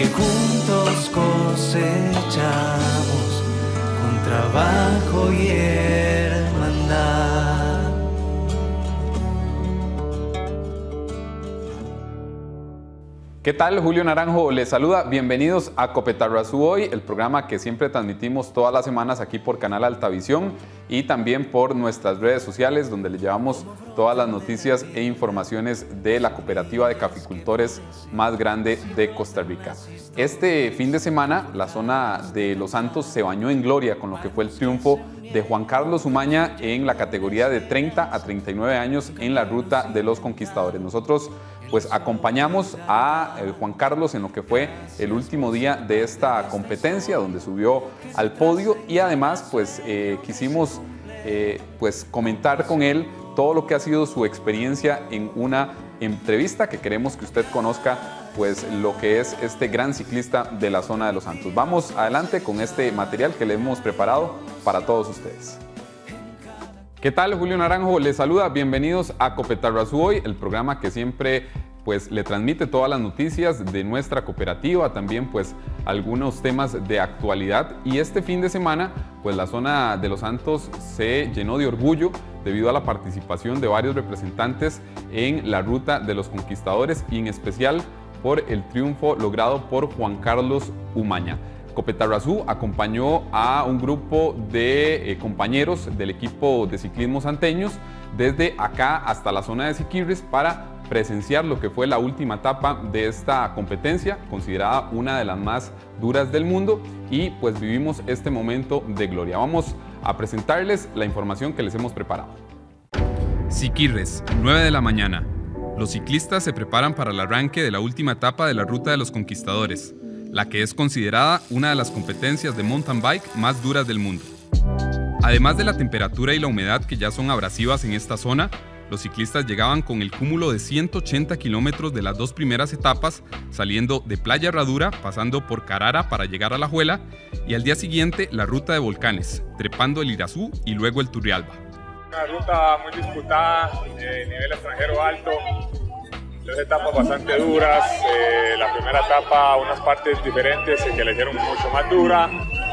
que juntos cosechamos con trabajo y hermandad. ¿Qué tal? Julio Naranjo les saluda. Bienvenidos a Copetarrazú Hoy, el programa que siempre transmitimos todas las semanas aquí por Canal Altavisión y también por nuestras redes sociales, donde les llevamos todas las noticias e informaciones de la cooperativa de caficultores más grande de Costa Rica. Este fin de semana, la zona de Los Santos se bañó en gloria con lo que fue el triunfo de Juan Carlos Umaña en la categoría de 30 a 39 años en la ruta de los conquistadores. Nosotros pues acompañamos a Juan Carlos en lo que fue el último día de esta competencia, donde subió al podio, y además pues quisimos pues comentar con él todo lo que ha sido su experiencia en una entrevista que queremos que usted conozca pues lo que es este gran ciclista de la zona de Los Santos. Vamos adelante con este material que le hemos preparado para todos ustedes. ¿Qué tal? Julio Naranjo les saluda. Bienvenidos a Copetarrazú Hoy, el programa que siempre pues le transmite todas las noticias de nuestra cooperativa, también pues algunos temas de actualidad. Y este fin de semana pues la zona de Los Santos se llenó de orgullo debido a la participación de varios representantes en la ruta de los conquistadores y en especial por el triunfo logrado por Juan Carlos Umaña. Copetarrazú acompañó a un grupo de compañeros del equipo de ciclismo santeños desde acá hasta la zona de Siquirres para presenciar lo que fue la última etapa de esta competencia, considerada una de las más duras del mundo, y pues vivimos este momento de gloria. Vamos a presentarles la información que les hemos preparado. Siquirres, 9 de la mañana. Los ciclistas se preparan para el arranque de la última etapa de la Ruta de los Conquistadores, la que es considerada una de las competencias de mountain bike más duras del mundo. Además de la temperatura y la humedad que ya son abrasivas en esta zona, los ciclistas llegaban con el cúmulo de 180 kilómetros de las dos primeras etapas, saliendo de Playa Herradura, pasando por Carara para llegar a La Juela, y al día siguiente la ruta de volcanes, trepando el Irazú y luego el Turrialba. Una ruta muy disputada, nivel extranjero alto, tres etapas bastante duras. La primera etapa, unas partes diferentes que la hicieron mucho más dura.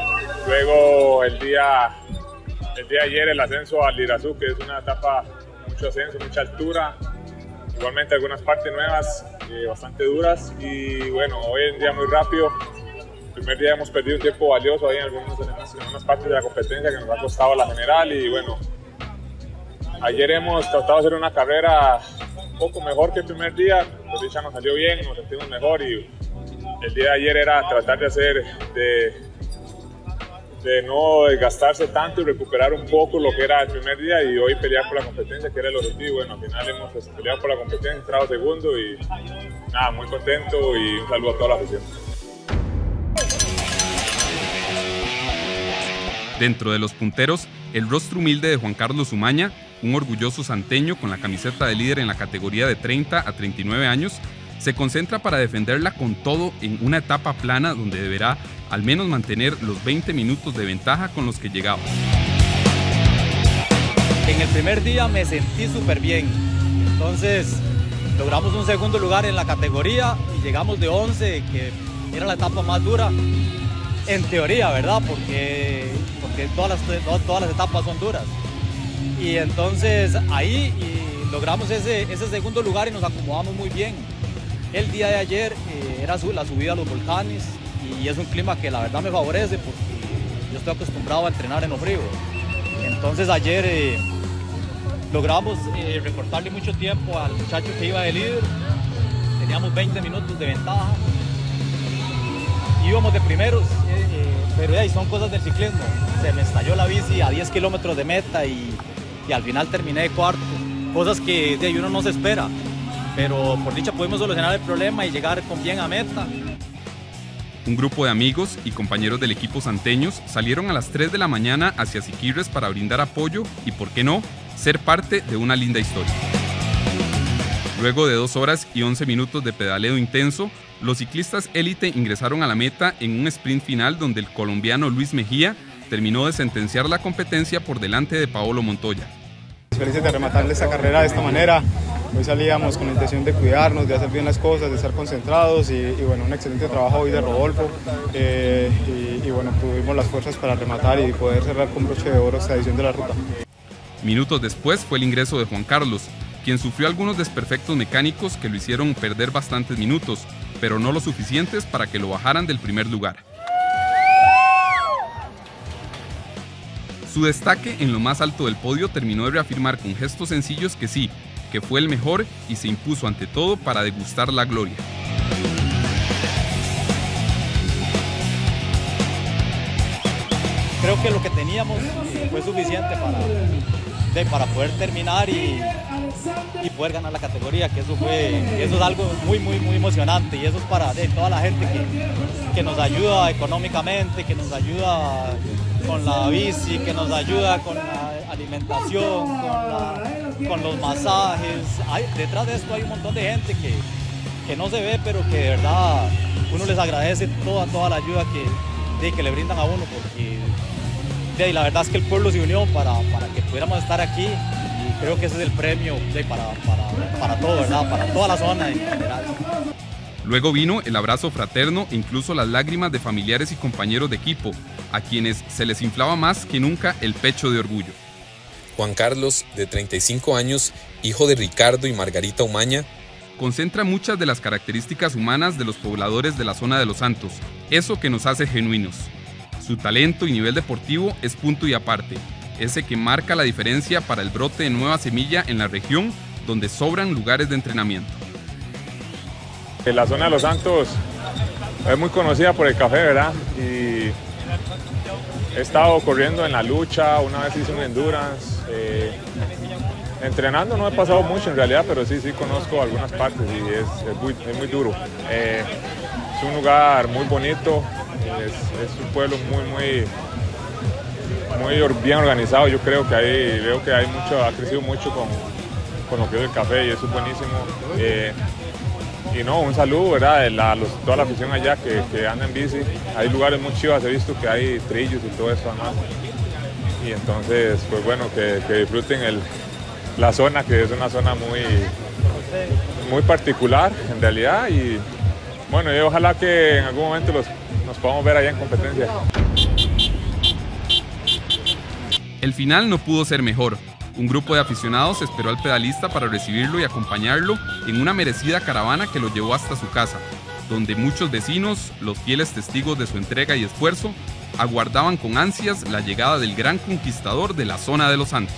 Luego el día de ayer el ascenso al Irazú, que es una etapa mucho ascenso, mucha altura. Igualmente algunas partes nuevas, bastante duras. Y bueno, hoy en día muy rápido. El primer día hemos perdido un tiempo valioso ahí en algunas partes de la competencia que nos ha costado la general. Y bueno, ayer hemos tratado de hacer una carrera un poco mejor que el primer día. Por dicha nos salió bien, nos sentimos mejor, y el día de ayer era tratar de hacer de no desgastarse tanto y recuperar un poco lo que era el primer día, y hoy pelear por la competencia, que era el objetivo. Bueno, al final hemos peleado por la competencia, entrado segundo, y nada, muy contento, y un saludo a toda la afición. Dentro de los punteros, el rostro humilde de Juan Carlos Umaña, un orgulloso santeño con la camiseta de líder en la categoría de 30 a 39 años, se concentra para defenderla con todo en una etapa plana donde deberá al menos mantener los 20 minutos de ventaja con los que llegaba. En el primer día me sentí súper bien, entonces logramos un segundo lugar en la categoría y llegamos de 11, que era la etapa más dura, en teoría, ¿verdad? Porque todas las etapas son duras. Y entonces ahí logramos ese segundo lugar y nos acomodamos muy bien. El día de ayer era la subida a los volcanes, y es un clima que la verdad me favorece porque yo estoy acostumbrado a entrenar en lo frío. Entonces ayer logramos recortarle mucho tiempo al muchacho que iba de líder. Teníamos 20 minutos de ventaja, íbamos de primeros, pero ahí son cosas del ciclismo. Se me estalló la bici a 10 kilómetros de meta y al final terminé de cuarto, cosas que de uno no se espera, pero por dicha pudimos solucionar el problema y llegar con bien a meta. Un grupo de amigos y compañeros del equipo santeños salieron a las 3 de la mañana hacia Siquirres para brindar apoyo y, por qué no, ser parte de una linda historia. Luego de 2 horas y 11 minutos de pedaleo intenso, los ciclistas élite ingresaron a la meta en un sprint final donde el colombiano Luis Mejía terminó de sentenciar la competencia por delante de Paolo Montoya. Felices de rematar esta carrera de esta manera. Hoy salíamos con la intención de cuidarnos, de hacer bien las cosas, de estar concentrados y bueno, un excelente trabajo hoy de Rodolfo y bueno, tuvimos las fuerzas para rematar y poder cerrar con broche de oro esta edición de la ruta. Minutos después fue el ingreso de Juan Carlos, quien sufrió algunos desperfectos mecánicos que lo hicieron perder bastantes minutos, pero no lo suficientes para que lo bajaran del primer lugar. Su destaque en lo más alto del podio terminó de reafirmar con gestos sencillos que sí, que fue el mejor y se impuso ante todo para degustar la gloria. Creo que lo que teníamos fue suficiente para poder terminar y poder ganar la categoría, que eso es algo muy emocionante, y eso es para toda la gente que nos ayuda económicamente, que nos ayuda con la bici, que nos ayuda con la alimentación, con los masajes. Detrás de esto hay un montón de gente que no se ve, pero que de verdad uno les agradece toda la ayuda que le brindan a uno, porque la verdad es que el pueblo se unió para que pudiéramos estar aquí, y creo que ese es el premio para todo, ¿verdad? Para toda la zona en general. Luego vino el abrazo fraterno e incluso las lágrimas de familiares y compañeros de equipo, a quienes se les inflaba más que nunca el pecho de orgullo. Juan Carlos, de 35 años, hijo de Ricardo y Margarita Umaña, concentra muchas de las características humanas de los pobladores de la zona de Los Santos, eso que nos hace genuinos. Su talento y nivel deportivo es punto y aparte, ese que marca la diferencia para el brote de nueva semilla en la región, donde sobran lugares de entrenamiento. La zona de Los Santos es muy conocida por el café, ¿verdad? Y he estado corriendo en la lucha, una vez hice un endurance. Entrenando no he pasado mucho en realidad, pero sí conozco algunas partes y es muy duro. Es un lugar muy bonito, es un pueblo muy bien organizado. Yo creo que veo que ha crecido mucho con lo que es el café, y eso es buenísimo. Y no, un saludo, ¿verdad? Toda la afición allá que anda en bici. Hay lugares muy chivas, he visto que hay trillos y todo eso además. Y entonces, pues bueno, que disfruten la zona, que es una zona muy particular en realidad. Y bueno, y ojalá que en algún momento nos podamos ver allá en competencia. El final no pudo ser mejor. Un grupo de aficionados esperó al pedalista para recibirlo y acompañarlo en una merecida caravana que lo llevó hasta su casa, donde muchos vecinos, los fieles testigos de su entrega y esfuerzo, aguardaban con ansias la llegada del gran conquistador de la zona de Los Santos.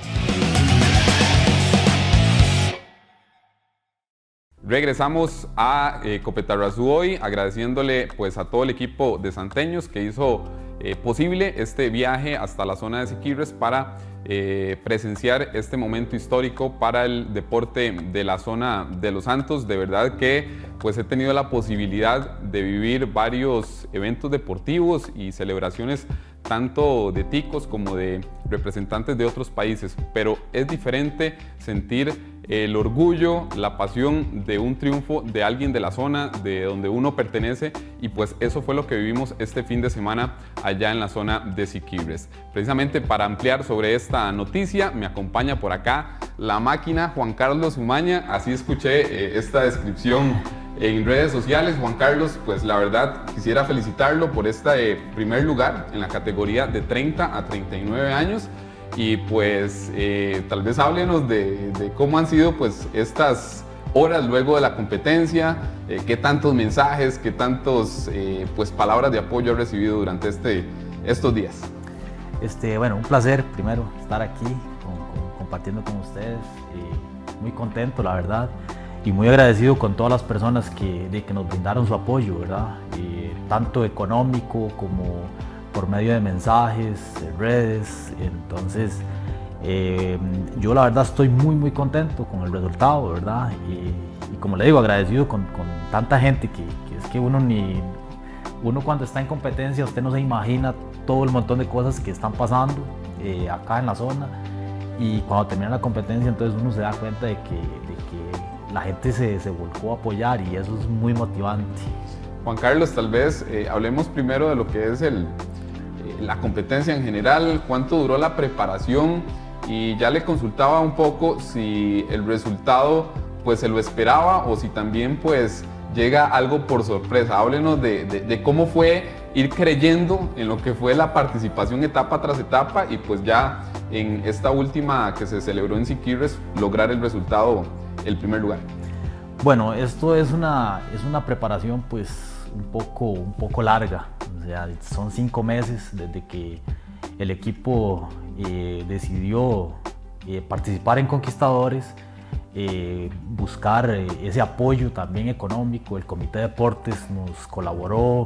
Regresamos a Copetarrazú hoy, agradeciéndole pues a todo el equipo de santeños que hizo posible este viaje hasta la zona de Siquirres para presenciar este momento histórico para el deporte de la zona de Los Santos. De verdad que pues he tenido la posibilidad de vivir varios eventos deportivos y celebraciones tanto de ticos como de representantes de otros países, pero es diferente sentir el orgullo, la pasión de un triunfo de alguien de la zona, de donde uno pertenece, y pues eso fue lo que vivimos este fin de semana allá en la zona de Siquirres. Precisamente para ampliar sobre esta noticia me acompaña por acá la máquina Juan Carlos Umaña, así escuché esta descripción en redes sociales. Juan Carlos, pues la verdad quisiera felicitarlo por este primer lugar en la categoría de 30 a 39 años. Y pues tal vez háblenos de cómo han sido pues estas horas luego de la competencia, qué tantos mensajes, qué tantos pues palabras de apoyo ha recibido durante estos días. Bueno, un placer primero estar aquí compartiendo con ustedes, muy contento la verdad, y muy agradecido con todas las personas que nos brindaron su apoyo, ¿verdad? Tanto económico como por medio de mensajes, redes. Entonces yo la verdad estoy muy contento con el resultado, ¿verdad? Y como le digo, agradecido con tanta gente que es que uno cuando está en competencia, usted no se imagina todo el montón de cosas que están pasando acá en la zona, y cuando termina la competencia entonces uno se da cuenta de que la gente se volcó a apoyar, y eso es muy motivante. Juan Carlos, tal vez hablemos primero de lo que es la competencia en general, cuánto duró la preparación y ya le consultaba un poco si el resultado pues se lo esperaba o si también pues llega algo por sorpresa. Háblenos de cómo fue ir creyendo en lo que fue la participación etapa tras etapa y pues ya en esta última que se celebró en Siquirres lograr el resultado, el primer lugar. Bueno, esto es una preparación pues un poco larga, o sea, son 5 meses desde que el equipo decidió participar en Conquistadores, buscar ese apoyo también económico. El Comité de Deportes nos colaboró,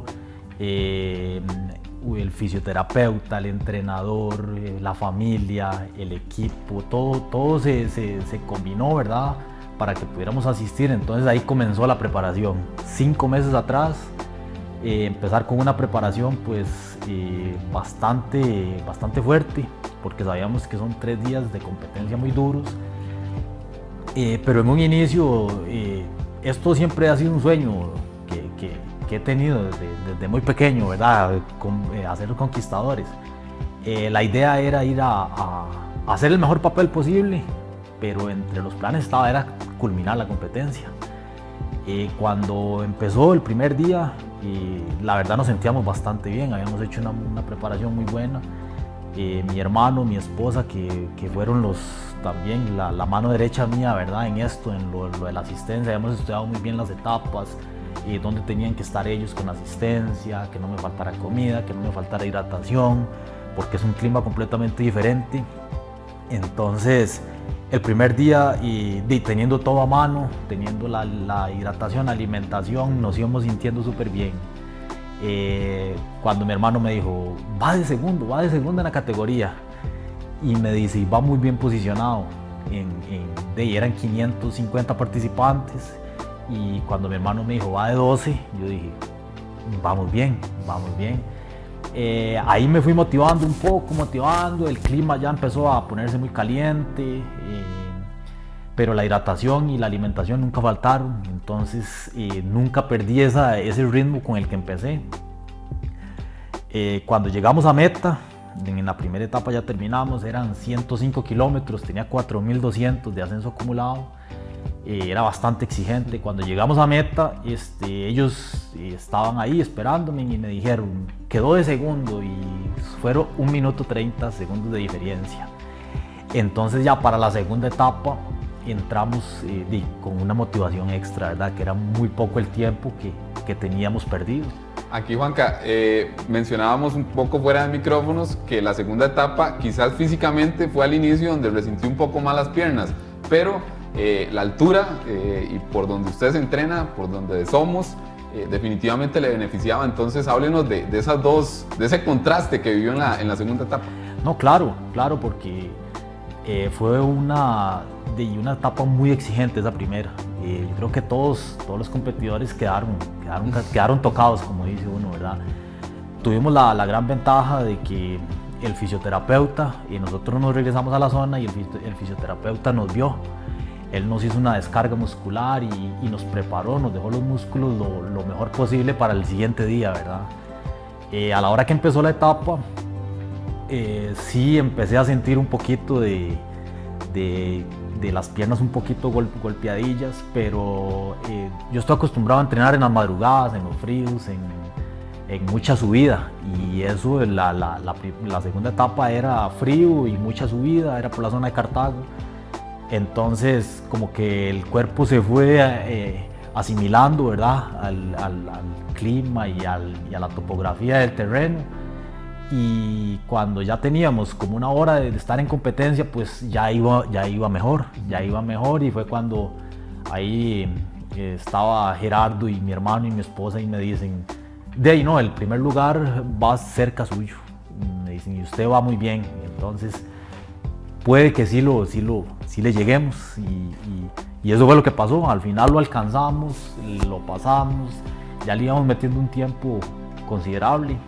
el fisioterapeuta, el entrenador, la familia, el equipo, todo se combinó, ¿verdad?, para que pudiéramos asistir. Entonces ahí comenzó la preparación. 5 meses atrás, empezar con una preparación pues bastante fuerte, porque sabíamos que son 3 días de competencia muy duros. Pero en un inicio, esto siempre ha sido un sueño que he tenido desde muy pequeño, ¿verdad?, hacer los Conquistadores. La idea era ir a hacer el mejor papel posible, pero entre los planes era culminar la competencia. Cuando empezó el primer día, la verdad nos sentíamos bastante bien, habíamos hecho una preparación muy buena. Mi hermano, mi esposa, que fueron también la mano derecha mía, ¿verdad?, en esto, en lo de la asistencia. Habíamos estudiado muy bien las etapas, dónde tenían que estar ellos con la asistencia, que no me faltara comida, que no me faltara hidratación, porque es un clima completamente diferente. Entonces, el primer día, teniendo todo a mano, teniendo la hidratación, la alimentación, nos íbamos sintiendo súper bien. Cuando mi hermano me dijo, va de segundo en la categoría, y me dice, va muy bien posicionado, eran 550 participantes, y cuando mi hermano me dijo, va de 12, yo dije, vamos bien. Ahí me fui motivando, el clima ya empezó a ponerse muy caliente, pero la hidratación y la alimentación nunca faltaron, entonces nunca perdí ese ritmo con el que empecé. Cuando llegamos a meta, en la primera etapa ya terminamos, eran 105 kilómetros, tenía 4.200 de ascenso acumulado, era bastante exigente. Cuando llegamos a meta, ellos estaban ahí esperándome y me dijeron, quedó de segundo, y fueron 1 minuto 30 segundos de diferencia. Entonces ya para la segunda etapa entramos con una motivación extra, ¿verdad?, que era muy poco el tiempo que teníamos perdido. Aquí, Juanca, mencionábamos un poco fuera de micrófonos que la segunda etapa quizás físicamente fue al inicio donde resintió un poco más las piernas, pero la altura y por donde usted se entrena, por donde somos, definitivamente le beneficiaba. Entonces háblenos de ese contraste que vivió en la segunda etapa. No, claro, porque fue una etapa muy exigente esa primera. Yo creo que todos los competidores quedaron tocados, como dice uno, ¿verdad? Tuvimos la gran ventaja de que el fisioterapeuta, y nosotros nos regresamos a la zona y el fisioterapeuta nos vio. Él nos hizo una descarga muscular y nos preparó, nos dejó los músculos lo mejor posible para el siguiente día, ¿verdad? A la hora que empezó la etapa, sí empecé a sentir un poquito de las piernas un poquito golpeadillas, pero yo estoy acostumbrado a entrenar en las madrugadas, en los fríos, en mucha subida, y eso, la segunda etapa era frío y mucha subida, era por la zona de Cartago. Entonces como que el cuerpo se fue asimilando, ¿verdad?, al clima y a la topografía del terreno, y cuando ya teníamos como 1 hora de estar en competencia, pues ya iba mejor, y fue cuando ahí estaba Gerardo y mi hermano y mi esposa y me dicen, de ahí no, el primer lugar va cerca suyo, me dicen, y usted va muy bien, entonces puede que sí le lleguemos, y eso fue lo que pasó. Al final lo alcanzamos, lo pasamos, ya le íbamos metiendo un tiempo considerable,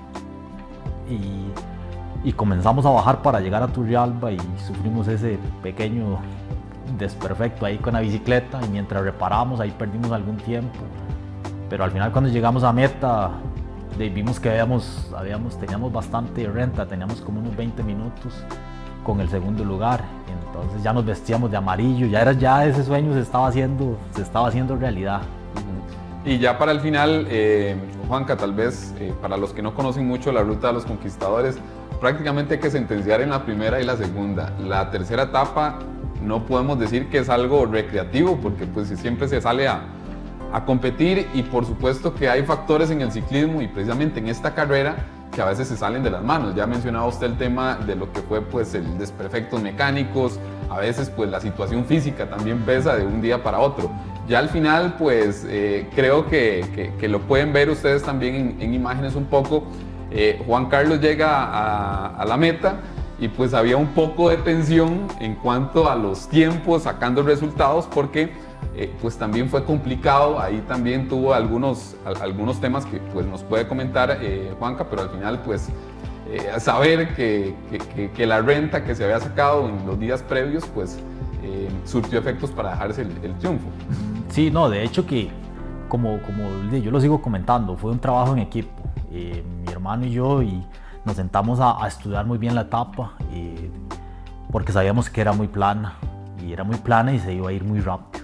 y comenzamos a bajar para llegar a Turrialba, y sufrimos ese pequeño desperfecto ahí con la bicicleta, y mientras reparamos ahí perdimos algún tiempo, pero al final cuando llegamos a meta vimos que teníamos bastante renta, teníamos como unos 20 minutos, con el segundo lugar. Entonces ya nos vestíamos de amarillo, ya ese sueño se estaba haciendo realidad. Y ya para el final, Juanca, tal vez para los que no conocen mucho la Ruta de los Conquistadores, prácticamente hay que sentenciar en la primera y la segunda. La tercera etapa no podemos decir que es algo recreativo, porque pues siempre se sale a competir, y por supuesto que hay factores en el ciclismo y precisamente en esta carrera que a veces se salen de las manos. Ya mencionaba usted el tema de lo que fue pues el desperfectos mecánicos, a veces pues la situación física también pesa de un día para otro. Ya al final pues creo que lo pueden ver ustedes también en imágenes un poco. Juan Carlos llega a la meta y pues había un poco de tensión en cuanto a los tiempos, sacando resultados, porque pues también fue complicado. Ahí también tuvo algunos temas que pues nos puede comentar Juanca, pero al final pues saber que la renta que se había sacado en los días previos pues surtió efectos para dejarse el triunfo. Sí, no, de hecho que como yo lo sigo comentando, fue un trabajo en equipo. Mi hermano y yo nos sentamos a estudiar muy bien la etapa, porque sabíamos que era muy plana y se iba a ir muy rápido.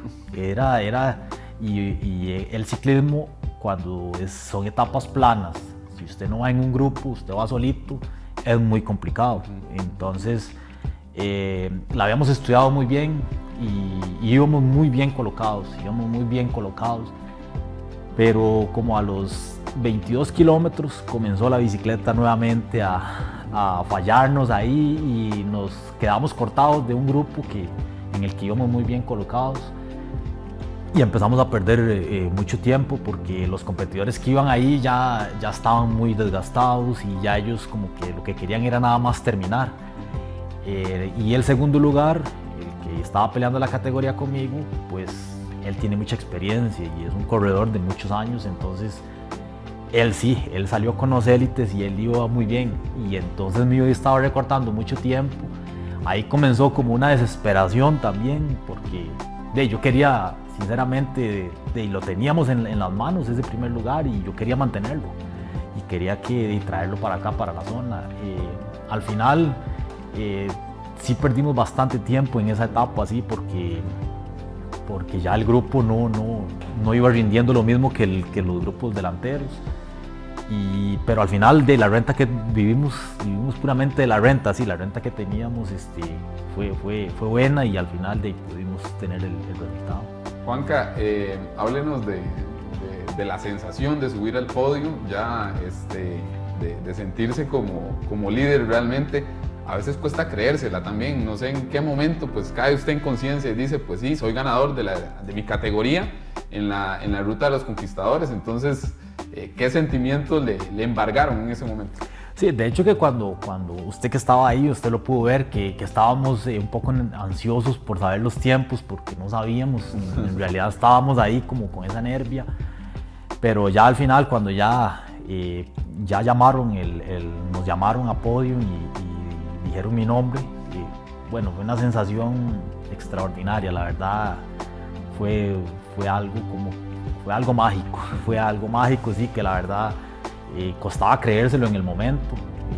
Y el ciclismo, cuando son etapas planas, si usted no va en un grupo, usted va solito, es muy complicado. Entonces la habíamos estudiado muy bien y íbamos muy bien colocados, pero como a los 22 kilómetros comenzó la bicicleta nuevamente a fallarnos ahí, y nos quedamos cortados de un grupo en el que íbamos muy bien colocados, y empezamos a perder mucho tiempo, porque los competidores que iban ahí ya estaban muy desgastados, y ya ellos como que lo que querían era nada más terminar. Y el segundo lugar, el que estaba peleando la categoría conmigo, pues él tiene mucha experiencia y es un corredor de muchos años, entonces él salió con los élites y él iba muy bien, y entonces yo estaba recortando mucho tiempo. Ahí comenzó como una desesperación también, porque yo quería, sinceramente, lo teníamos en las manos ese primer lugar, y yo quería mantenerlo y quería traerlo para acá, para la zona. Al final sí perdimos bastante tiempo en esa etapa, así, porque ya el grupo no iba rindiendo lo mismo que los grupos delanteros. Pero al final de la renta que vivimos puramente de la renta, sí, la renta que teníamos fue buena, y al final pudimos tener el resultado. Juanca, háblenos de la sensación de subir al podio, ya de sentirse como líder realmente. A veces cuesta creérsela también, no sé en qué momento pues cae usted en conciencia y dice, pues sí, soy ganador de mi categoría en la Ruta de los Conquistadores. Entonces, ¿qué sentimientos le embargaron en ese momento? Sí, de hecho que cuando usted que estaba ahí, usted lo pudo ver, que estábamos un poco ansiosos por saber los tiempos, porque no sabíamos, en realidad estábamos ahí como con esa nervia, pero ya al final, cuando ya nos llamaron a podio y dijeron mi nombre, bueno, fue una sensación extraordinaria, la verdad. Fue algo mágico, sí, que la verdad costaba creérselo en el momento,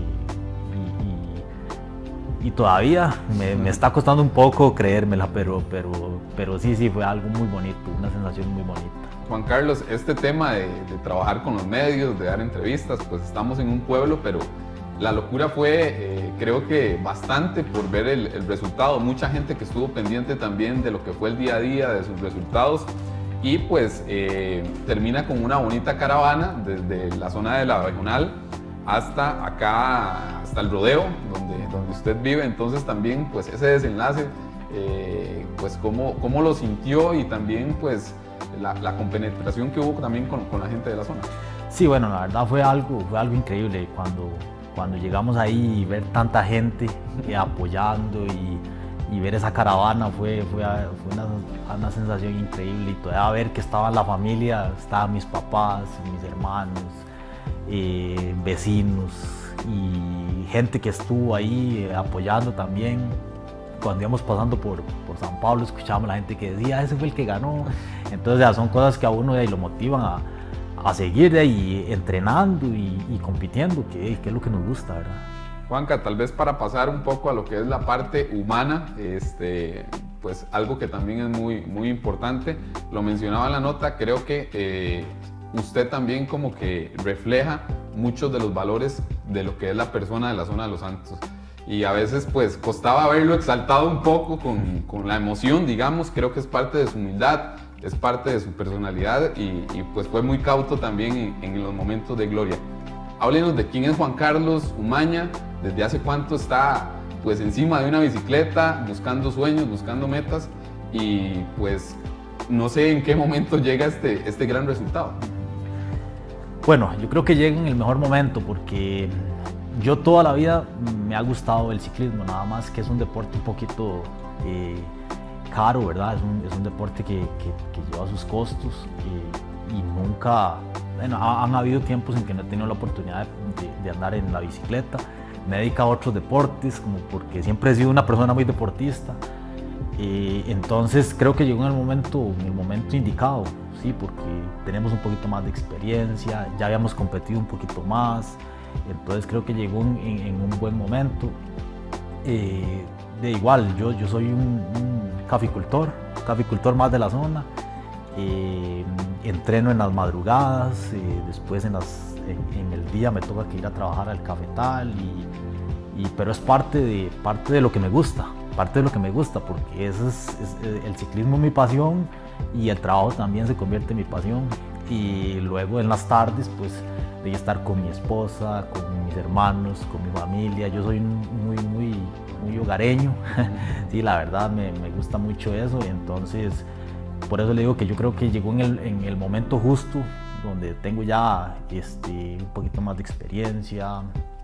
y todavía me está costando un poco creérmela, pero sí, fue algo muy bonito, una sensación muy bonita. Juan Carlos, este tema de trabajar con los medios, de dar entrevistas, pues estamos en un pueblo, pero la locura fue, creo que bastante por ver el resultado. Mucha gente que estuvo pendiente también de lo que fue el día a día, de sus resultados, y pues termina con una bonita caravana desde la zona de la regional hasta acá, hasta el rodeo donde usted vive. Entonces también pues ese desenlace, pues cómo lo sintió, y también pues la compenetración que hubo también con la gente de la zona. Sí, bueno, la verdad fue algo increíble cuando llegamos ahí y ver tanta gente apoyando y ver esa caravana fue una sensación increíble. Y todavía ver que estaba la familia, estaban mis papás, mis hermanos, vecinos y gente que estuvo ahí apoyando también. Cuando íbamos pasando por San Pablo, escuchábamos a la gente que decía, ese fue el que ganó. Entonces ya son cosas que a uno lo motivan a seguir entrenando y compitiendo, que es lo que nos gusta, ¿verdad? Juanca, tal vez para pasar un poco a lo que es la parte humana, pues algo que también es muy importante, lo mencionaba en la nota, creo que usted también como que refleja muchos de los valores de lo que es la persona de la zona de Los Santos. Y a veces pues costaba verlo exaltado un poco con la emoción, digamos, creo que es parte de su humildad, es parte de su personalidad y pues fue muy cauto también en los momentos de gloria. Háblenos de quién es Juan Carlos Umaña, desde hace cuánto está pues encima de una bicicleta, buscando sueños, buscando metas y pues no sé en qué momento llega este gran resultado. Bueno, yo creo que llega en el mejor momento porque yo toda la vida me ha gustado el ciclismo, nada más que es un deporte un poquito caro, ¿verdad? Es un deporte que lleva sus costos y nunca, bueno, han habido tiempos en que no he tenido la oportunidad de andar en la bicicleta. Me he dedicado a otros deportes, como porque siempre he sido una persona muy deportista. Entonces creo que llegó en el momento indicado, sí, porque tenemos un poquito más de experiencia, ya habíamos competido un poquito más, entonces creo que llegó en un buen momento. De igual, yo soy un caficultor más de la zona, entreno en las madrugadas, después en el día me toca que ir a trabajar al cafetal, pero es parte de lo que me gusta. Porque el ciclismo es mi pasión y el trabajo también se convierte en mi pasión. Y luego en las tardes, pues, de estar con mi esposa, con mis hermanos, con mi familia. Yo soy muy hogareño, sí, la verdad me gusta mucho eso. Y entonces, por eso le digo que yo creo que llegó en el momento justo, donde tengo ya un poquito más de experiencia.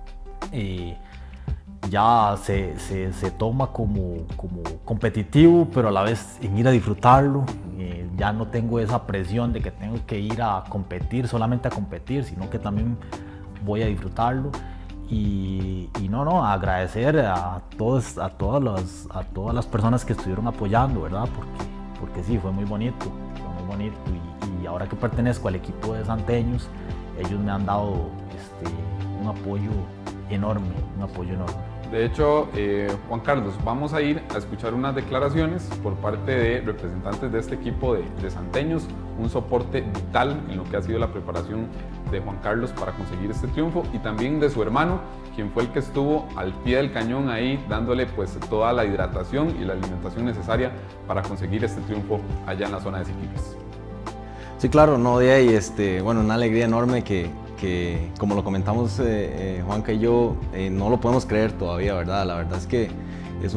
Ya se toma como competitivo, pero a la vez en ir a disfrutarlo. Ya no tengo esa presión de que tengo que ir a competir, solamente a competir, sino que también voy a disfrutarlo. Y agradecer a todas las personas que estuvieron apoyando, ¿verdad? Porque sí, fue muy bonito. Y ahora que pertenezco al equipo de santeños, ellos me han dado un apoyo enorme. De hecho, Juan Carlos, vamos a ir a escuchar unas declaraciones por parte de representantes de este equipo de santeños, un soporte vital en lo que ha sido la preparación de Juan Carlos para conseguir este triunfo y también de su hermano, quien fue el que estuvo al pie del cañón ahí dándole pues toda la hidratación y la alimentación necesaria para conseguir este triunfo allá en la zona de Siquirres. Sí, claro, no de ahí, bueno, una alegría enorme que como lo comentamos Juanca y yo, no lo podemos creer todavía, ¿verdad? La verdad es que es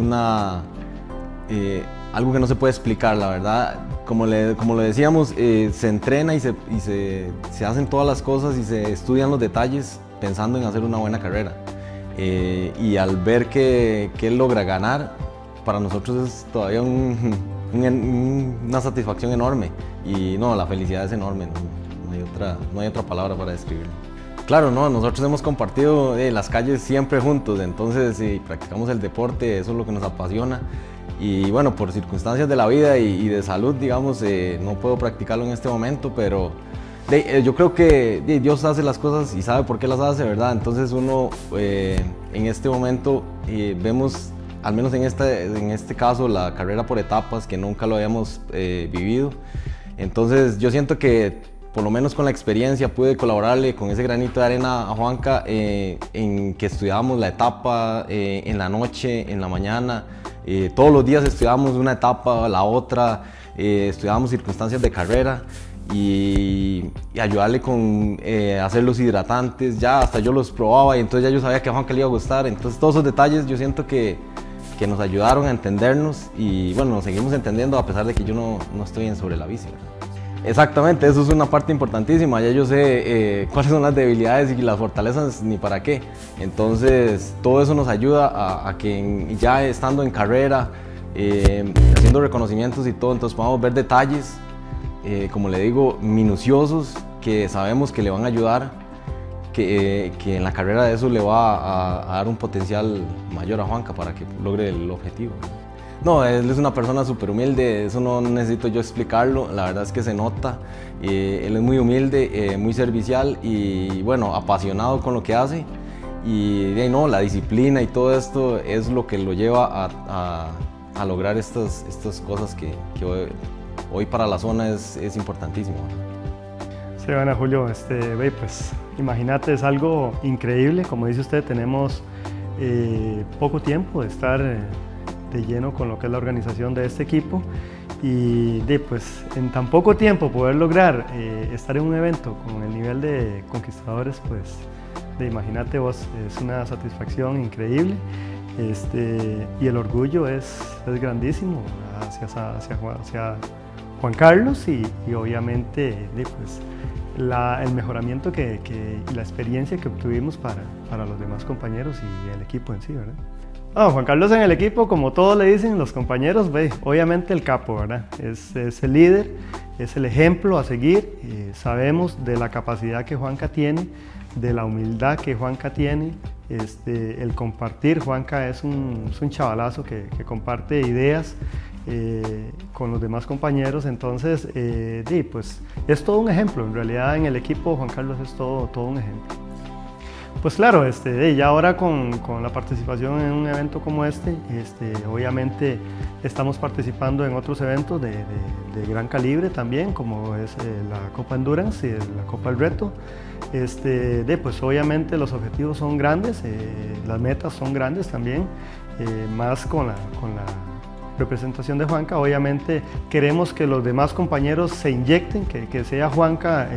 algo que no se puede explicar, la verdad. Como lo decíamos, se entrena y se hacen todas las cosas y se estudian los detalles pensando en hacer una buena carrera. Y al ver que él logra ganar, para nosotros es todavía una satisfacción enorme. Y no, la felicidad es enorme, no hay otra palabra para describirlo. Claro, no, nosotros hemos compartido las calles siempre juntos, entonces practicamos el deporte, eso es lo que nos apasiona. Y bueno, por circunstancias de la vida y de salud, digamos, no puedo practicarlo en este momento, pero yo creo que Dios hace las cosas y sabe por qué las hace, ¿verdad? Entonces uno en este momento vemos, al menos en este caso, la carrera por etapas, que nunca lo habíamos vivido. Entonces yo siento que por lo menos con la experiencia pude colaborarle con ese granito de arena a Juanca en que estudiábamos la etapa en la noche, en la mañana. Todos los días estudiábamos una etapa, la otra, estudiábamos circunstancias de carrera y ayudarle con hacer los hidratantes. Ya hasta yo los probaba y entonces ya yo sabía que a Juanca le iba a gustar. Entonces todos esos detalles yo siento que nos ayudaron a entendernos y bueno, nos seguimos entendiendo a pesar de que yo no estoy sobre la bici, ¿verdad? Exactamente, eso es una parte importantísima, ya yo sé cuáles son las debilidades y las fortalezas ni para qué. Entonces todo eso nos ayuda a que ya estando en carrera, haciendo reconocimientos y todo, entonces podamos ver detalles, como le digo, minuciosos, que sabemos que le van a ayudar, que en la carrera de eso le va a dar un potencial mayor a Juanca para que logre el objetivo. No, él es una persona súper humilde, eso no necesito yo explicarlo, la verdad es que se nota. Él es muy humilde, muy servicial y bueno, apasionado con lo que hace no, la disciplina y todo esto es lo que lo lleva a lograr estas cosas que hoy para la zona es importantísimo. Sí, bueno, Julio, pues imagínate, es algo increíble. Como dice usted, tenemos poco tiempo de estar de lleno con lo que es la organización de este equipo y pues en tan poco tiempo poder lograr estar en un evento con el nivel de conquistadores, pues imagínate vos, es una satisfacción increíble. Y el orgullo es grandísimo hacia Juan Carlos y obviamente pues, el mejoramiento y la experiencia que obtuvimos para los demás compañeros y el equipo en sí, ¿verdad? Juan Carlos en el equipo, como todos le dicen los compañeros, obviamente el capo, ¿verdad? Es el líder, es el ejemplo a seguir. Sabemos de la capacidad que Juanca tiene, de la humildad que Juanca tiene, el compartir. Juanca es un chavalazo que comparte ideas con los demás compañeros, entonces pues es todo un ejemplo. En realidad en el equipo Juan Carlos es todo un ejemplo. Pues claro, ya ahora con la participación en un evento como obviamente estamos participando en otros eventos de gran calibre también, como es la Copa Endurance y la Copa del Reto. Pues obviamente los objetivos son grandes, las metas son grandes también, más con la representación de Juanca. Obviamente queremos que los demás compañeros se inyecten, que sea Juanca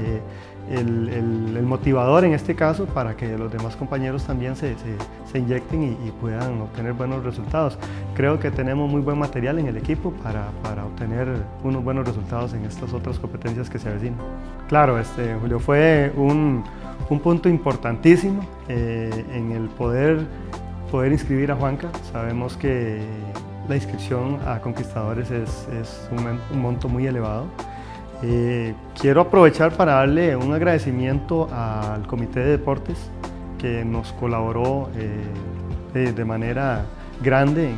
el motivador en este caso, para que los demás compañeros también se inyecten y puedan obtener buenos resultados. Creo que tenemos muy buen material en el equipo para obtener unos buenos resultados en estas otras competencias que se avecinan. Claro, Julio, fue un punto importantísimo en el poder inscribir a Juanca. Sabemos que la inscripción a conquistadores es un monto muy elevado. Quiero aprovechar para darle un agradecimiento al Comité de Deportes que nos colaboró de manera grande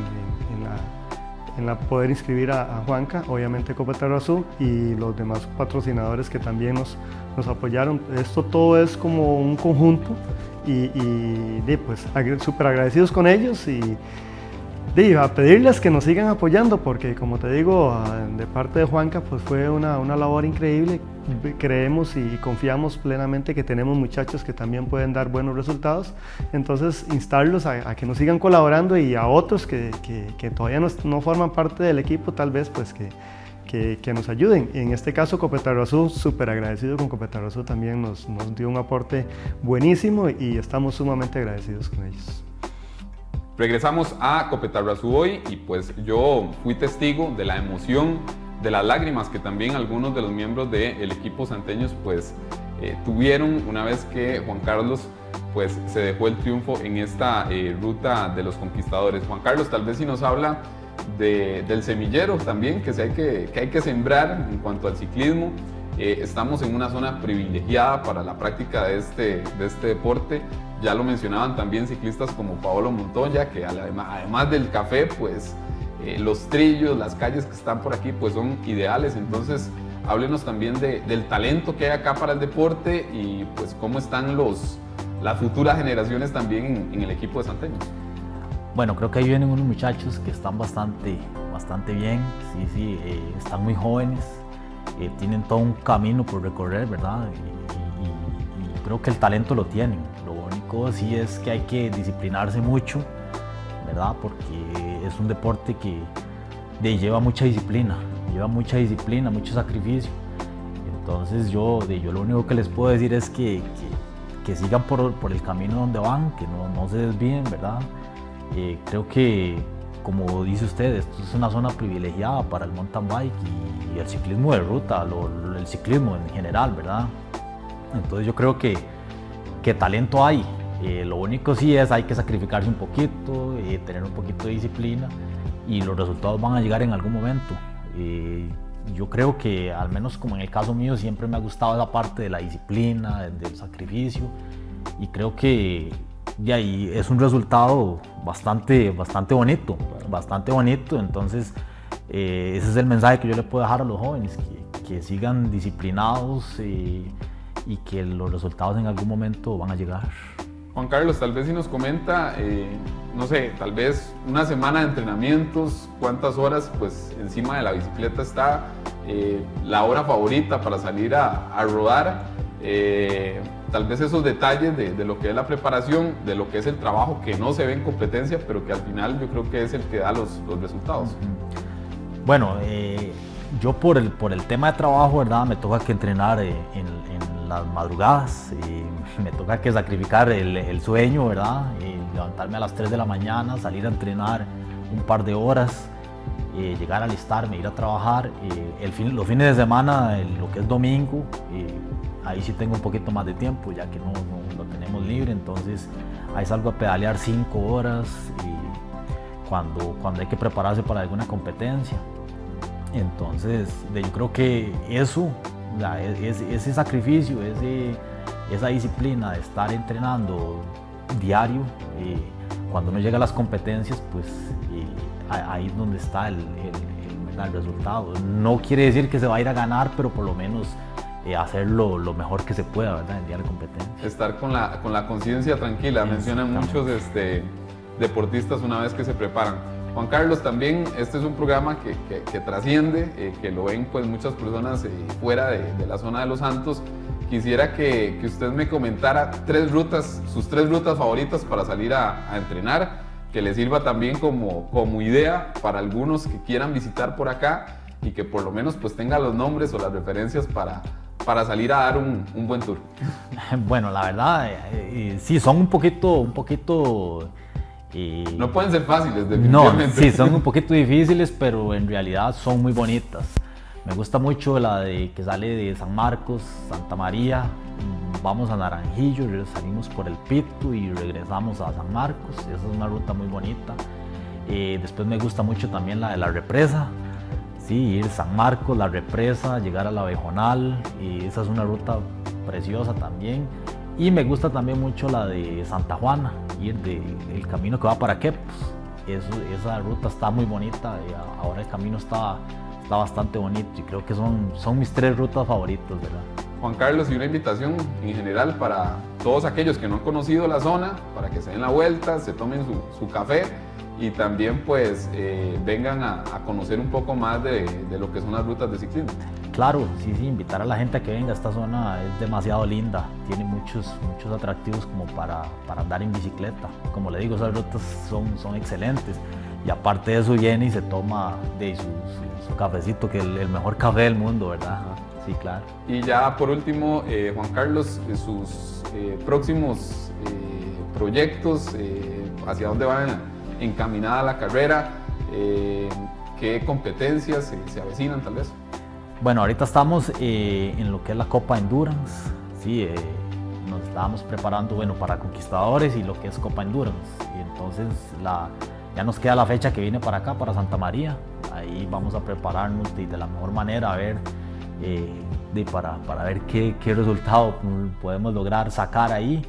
en poder inscribir a Juanca, obviamente Copetarro Azul y los demás patrocinadores que también nos apoyaron. Esto todo es como un conjunto y pues súper agradecidos con ellos y a pedirles que nos sigan apoyando, porque como te digo, de parte de Juanca pues fue una labor increíble. Creemos y confiamos plenamente que tenemos muchachos que también pueden dar buenos resultados, entonces instarlos a que nos sigan colaborando, y a otros que todavía no forman parte del equipo, tal vez pues que nos ayuden. En este caso Copetarro Azul, súper agradecido con Copetarro Azul, también nos dio un aporte buenísimo y estamos sumamente agradecidos con ellos. Regresamos a Copetarro Azul hoy y pues yo fui testigo de la emoción, de las lágrimas que también algunos de los miembros del equipo santeños pues tuvieron una vez que Juan Carlos pues se dejó el triunfo en esta ruta de los conquistadores. Juan Carlos, tal vez si nos habla del semillero también que hay que sembrar en cuanto al ciclismo. Estamos en una zona privilegiada para la práctica de este deporte. Ya lo mencionaban también ciclistas como Paolo Montoya, que además del café, pues los trillos, las calles que están por aquí, pues son ideales. Entonces, háblenos también del talento que hay acá para el deporte y pues cómo están las futuras generaciones también en el equipo de santeños. Bueno, creo que ahí vienen unos muchachos que están bastante bien, sí, están muy jóvenes, tienen todo un camino por recorrer, ¿verdad? Y creo que el talento lo tienen. Lo único sí es que hay que disciplinarse mucho, ¿verdad? Porque es un deporte que lleva mucha disciplina, mucho sacrificio. Entonces yo lo único que les puedo decir es que sigan por el camino donde van, que no se desvíen, ¿verdad? Creo que, como dice usted, esto es una zona privilegiada para el mountain bike y el ciclismo de ruta, el ciclismo en general, ¿verdad? Entonces yo creo que talento hay. Lo único sí es hay que sacrificarse un poquito, tener un poquito de disciplina y los resultados van a llegar en algún momento. Yo creo que, al menos como en el caso mío, siempre me ha gustado esa parte de la disciplina, del sacrificio, y creo que de ahí es un resultado bastante bonito, entonces ese es el mensaje que yo le puedo dejar a los jóvenes, que sigan disciplinados y que los resultados en algún momento van a llegar. Juan Carlos, tal vez si nos comenta, no sé, tal vez una semana de entrenamientos, cuántas horas pues encima de la bicicleta está, la hora favorita para salir a rodar, tal vez esos detalles de lo que es la preparación, de lo que es el trabajo que no se ve en competencia, pero que al final yo creo que es el que da los resultados. Bueno, yo por el tema de trabajo, ¿verdad? Me toca que entrenar en las madrugadas, y me toca que sacrificar el sueño, ¿verdad? Y levantarme a las 3 de la mañana, salir a entrenar un par de horas, llegar a alistarme, ir a trabajar. Los fines de semana, lo que es domingo, ahí sí tengo un poquito más de tiempo, ya que no lo tenemos libre, entonces ahí salgo a pedalear 5 horas cuando hay que prepararse para alguna competencia. Entonces yo creo que eso, ese sacrificio, esa disciplina de estar entrenando diario, cuando uno llega a las competencias, pues ahí es donde está el resultado. No quiere decir que se va a ir a ganar, pero por lo menos hacerlo lo mejor que se pueda, ¿verdad? En día de competencia. Estar con la conciencia tranquila, mencionan muchos deportistas una vez que se preparan. Juan Carlos, también este es un programa que trasciende, que lo ven pues muchas personas fuera de la zona de Los Santos. Quisiera que usted me comentara sus tres rutas favoritas para salir a entrenar, que le sirva también como idea para algunos que quieran visitar por acá y que por lo menos pues tenga los nombres o las referencias para salir a dar un buen tour. Bueno, la verdad, sí, son un poquito no pueden ser fáciles, definitivamente. No, sí, son un poquito difíciles, pero en realidad son muy bonitas. Me gusta mucho la que sale de San Marcos, Santa María, vamos a Naranjillo, salimos por el Pito y regresamos a San Marcos. Esa es una ruta muy bonita. Después me gusta mucho también la de la represa. Sí, ir a San Marcos, la represa, llegar a la Bejonal, y esa es una ruta preciosa también. Y me gusta también mucho la de Santa Juana, ir el camino que va para Quepos. Esa ruta está muy bonita, y ahora el camino está bastante bonito, y creo que son mis 3 rutas favoritas, ¿verdad? Juan Carlos, y una invitación en general para todos aquellos que no han conocido la zona, para que se den la vuelta, se tomen su café y también pues vengan a conocer un poco más de lo que son las rutas de ciclismo. Claro, sí, invitar a la gente a que venga. Esta zona es demasiado linda, tiene muchos atractivos como para andar en bicicleta. Como le digo, esas rutas son excelentes, y aparte de eso viene y se toma su cafecito, que es el mejor café del mundo, ¿verdad? Sí, claro. Y ya por último, Juan Carlos, sus próximos proyectos, hacia dónde van encaminada la carrera, qué competencias se avecinan tal vez. Bueno, ahorita estamos en lo que es la Copa Endurance, sí, nos estábamos preparando para Conquistadores y lo que es Copa Endurance, y entonces ya nos queda la fecha que viene para acá, para Santa María. Ahí vamos a prepararnos de la mejor manera, a ver para ver qué resultado podemos lograr sacar ahí.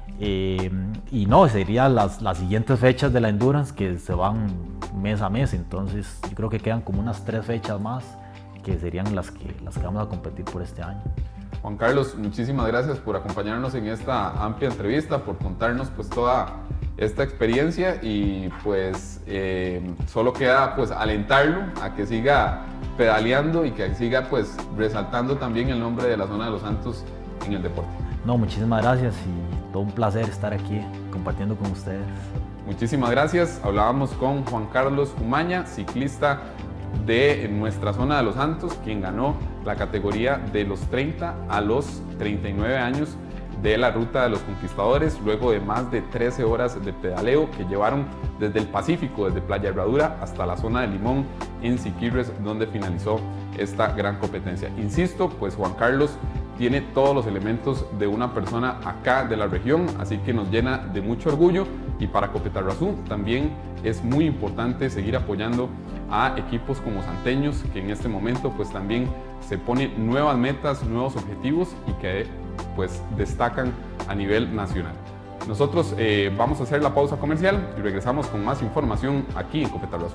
Y no, serían las siguientes fechas de la Endurance, que se van mes a mes, entonces yo creo que quedan como unas 3 fechas más que serían las que vamos a competir por este año. Juan Carlos, muchísimas gracias por acompañarnos en esta amplia entrevista, por contarnos pues toda esta experiencia, y pues solo queda pues alentarlo a que siga pedaleando y que siga pues resaltando también el nombre de la zona de Los Santos en el deporte. No, muchísimas gracias, y todo un placer estar aquí compartiendo con ustedes. Muchísimas gracias. Hablábamos con Juan Carlos Umaña, ciclista de nuestra zona de Los Santos, quien ganó la categoría de los 30 a los 39 años de la Ruta de los Conquistadores, luego de más de 13 horas de pedaleo que llevaron desde el Pacífico, desde Playa Herradura hasta la zona de Limón en Siquirres, donde finalizó esta gran competencia. Insisto, pues Juan Carlos tiene todos los elementos de una persona acá de la región, así que nos llena de mucho orgullo, y para Copetarrazú también es muy importante seguir apoyando a equipos como Santeños, que en este momento pues también se ponen nuevas metas, nuevos objetivos, y que pues destacan a nivel nacional. Nosotros vamos a hacer la pausa comercial y regresamos con más información aquí en Copetarrazú.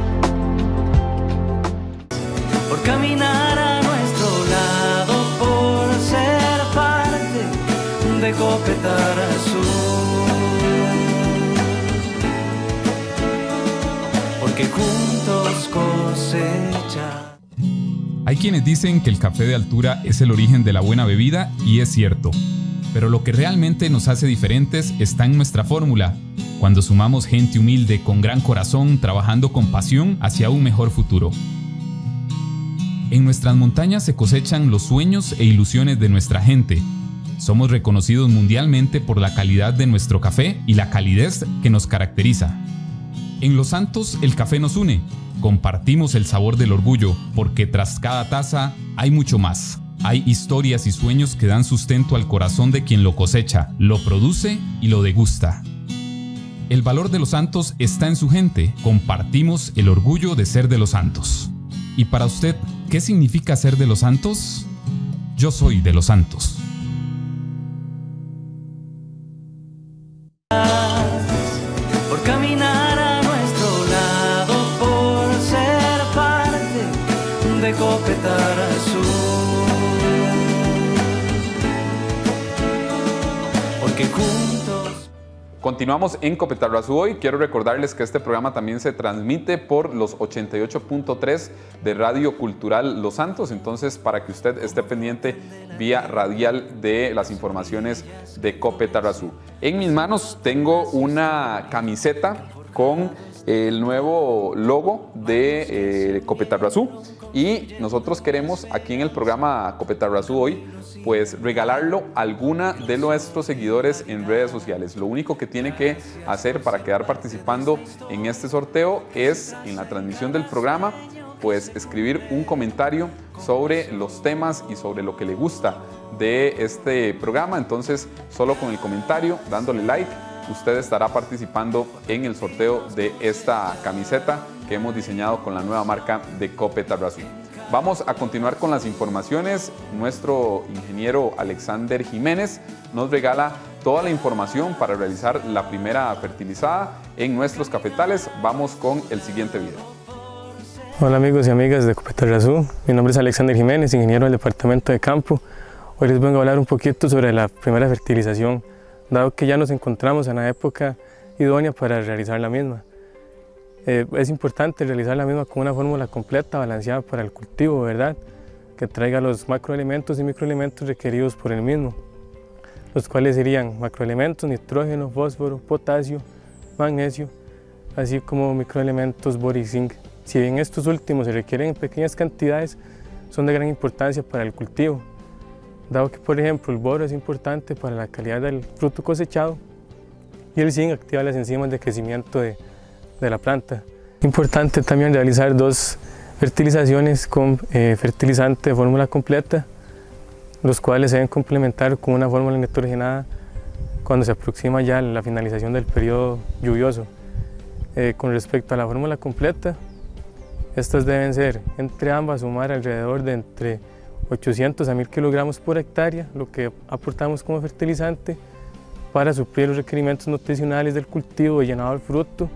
Por caminar a nuestro lado, por Copetarazú, porque juntos cosechamos. Hay quienes dicen que el café de altura es el origen de la buena bebida y es cierto, pero lo que realmente nos hace diferentes está en nuestra fórmula, cuando sumamos gente humilde con gran corazón trabajando con pasión hacia un mejor futuro. En nuestras montañas se cosechan los sueños e ilusiones de nuestra gente. Somos reconocidos mundialmente por la calidad de nuestro café y la calidez que nos caracteriza. En Los Santos el café nos une. Compartimos el sabor del orgullo, porque tras cada taza hay mucho más. Hay historias y sueños que dan sustento al corazón de quien lo cosecha, lo produce y lo degusta. El valor de Los Santos está en su gente. Compartimos el orgullo de ser de Los Santos. ¿Y para usted, qué significa ser de Los Santos? Yo soy de Los Santos. Por caminar a nuestro lado, por ser parte de Copetarazú, porque juntos. Continuamos en Copetarazú hoy. Quiero recordarles que este programa también se transmite por los 88.3 de Radio Cultural Los Santos, entonces para que usted esté pendiente vía radial de las informaciones de Copetarazú. En mis manos tengo una camiseta con el nuevo logo de Copetarazú y nosotros queremos aquí en el programa Copetarazú hoy pues regalarlo a alguna de nuestros seguidores en redes sociales. Lo único que tiene que hacer para quedar participando en este sorteo es en la transmisión del programa pues escribir un comentario sobre los temas y sobre lo que le gusta de este programa. Entonces solo con el comentario, dándole like, usted estará participando en el sorteo de esta camiseta que hemos diseñado con la nueva marca de Copetarazú. Vamos a continuar con las informaciones. Nuestro ingeniero Alexander Jiménez nos regala toda la información para realizar la primera fertilizada en nuestros cafetales. Vamos con el siguiente video. Hola amigos y amigas de Copetarazú, mi nombre es Alexander Jiménez, ingeniero del departamento de campo. Hoy les vengo a hablar un poquito sobre la primera fertilización, dado que ya nos encontramos en la época idónea para realizar la misma. Es importante realizar la misma con una fórmula completa, balanceada para el cultivo, ¿verdad? Que traiga los macroelementos y microelementos requeridos por el mismo, los cuales serían macroelementos, nitrógeno, fósforo, potasio, magnesio, así como microelementos boro y zinc. Si bien estos últimos se requieren en pequeñas cantidades, son de gran importancia para el cultivo, dado que, por ejemplo, el boro es importante para la calidad del fruto cosechado y el zinc activa las enzimas de crecimiento de la planta. Es importante también realizar dos fertilizaciones con fertilizante de fórmula completa, los cuales se deben complementar con una fórmula nitrogenada cuando se aproxima ya la finalización del periodo lluvioso. Con respecto a la fórmula completa, estas deben ser entre ambas sumar alrededor de entre 800 a 1000 kilogramos por hectárea, lo que aportamos como fertilizante para suplir los requerimientos nutricionales del cultivo de llenado del fruto,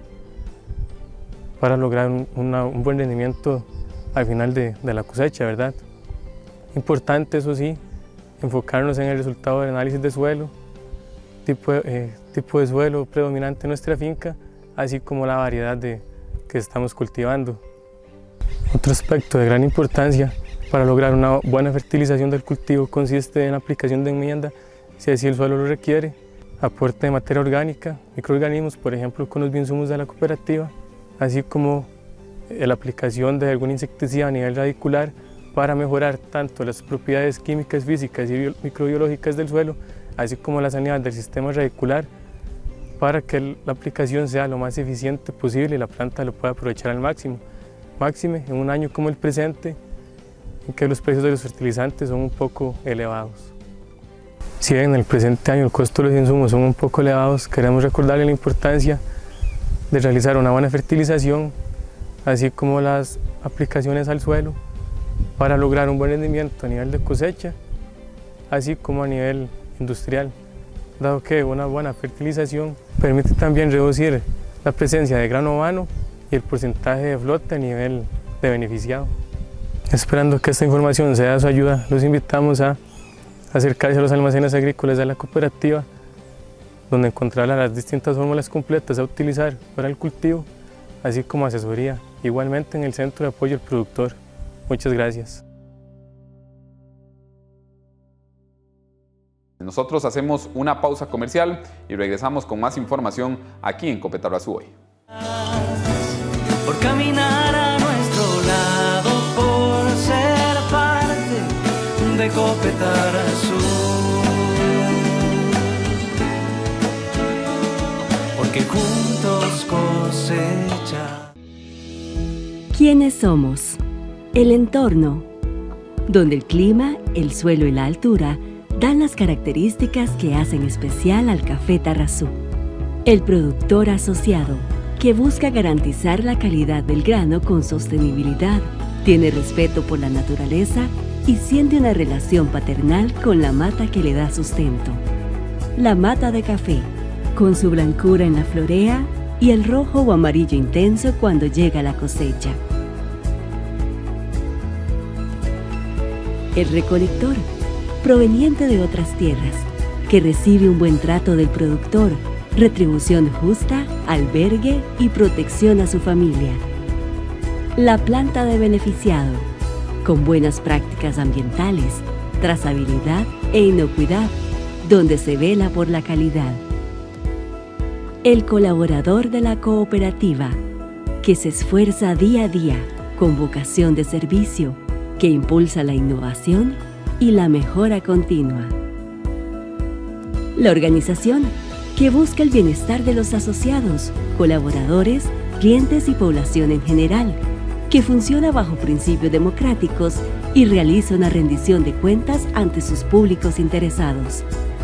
para lograr un buen rendimiento al final de la cosecha, ¿verdad? Importante, eso sí, enfocarnos en el resultado del análisis de suelo, tipo de suelo predominante en nuestra finca, así como la variedad que estamos cultivando. Otro aspecto de gran importancia para lograr una buena fertilización del cultivo consiste en la aplicación de enmienda, si así el suelo lo requiere, aporte de materia orgánica, microorganismos, por ejemplo con los bioinsumos de la cooperativa, así como la aplicación de algún insecticida a nivel radicular para mejorar tanto las propiedades químicas, físicas y microbiológicas del suelo, así como la sanidad del sistema radicular, para que la aplicación sea lo más eficiente posible y la planta lo pueda aprovechar al máximo. Máxime en un año como el presente, en que los precios de los fertilizantes son un poco elevados. Si bien en el presente año el costo de los insumos son un poco elevados, queremos recordarle la importancia de realizar una buena fertilización, así como las aplicaciones al suelo, para lograr un buen rendimiento a nivel de cosecha, así como a nivel industrial, dado que una buena fertilización permite también reducir la presencia de grano vano y el porcentaje de flote a nivel de beneficiado. Esperando que esta información sea de su ayuda, los invitamos a acercarse a los almacenes agrícolas de la cooperativa donde encontrará las distintas fórmulas completas a utilizar para el cultivo, así como asesoría, igualmente en el Centro de Apoyo al Productor. Muchas gracias. Nosotros hacemos una pausa comercial y regresamos con más información aquí en Copetarrazú hoy. Por caminar a nuestro lado, por ser parte de Copetarrazú. Porque juntos cosecha. ¿Quiénes somos? El entorno, donde el clima, el suelo y la altura dan las características que hacen especial al café Tarrazú. El productor asociado, que busca garantizar la calidad del grano con sostenibilidad, tiene respeto por la naturaleza y siente una relación paternal con la mata que le da sustento. La mata de café, con su blancura en la florea y el rojo o amarillo intenso cuando llega la cosecha. El recolector, proveniente de otras tierras, que recibe un buen trato del productor, retribución justa, albergue y protección a su familia. La planta de beneficiado, con buenas prácticas ambientales, trazabilidad e inocuidad, donde se vela por la calidad. El colaborador de la cooperativa, que se esfuerza día a día con vocación de servicio, que impulsa la innovación y la mejora continua. La organización, que busca el bienestar de los asociados, colaboradores, clientes y población en general, que funciona bajo principios democráticos y realiza una rendición de cuentas ante sus públicos interesados.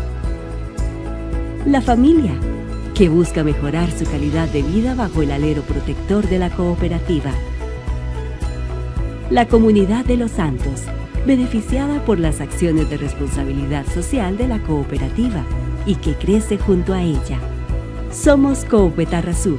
La familia, que busca mejorar su calidad de vida bajo el alero protector de la cooperativa. La comunidad de Los Santos, beneficiada por las acciones de responsabilidad social de la cooperativa y que crece junto a ella. Somos Copetarrazú.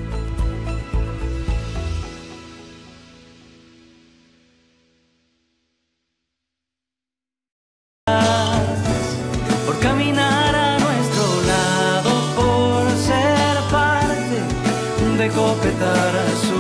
Por caminar a nuestro lado, por ser parte de Copetarrazú.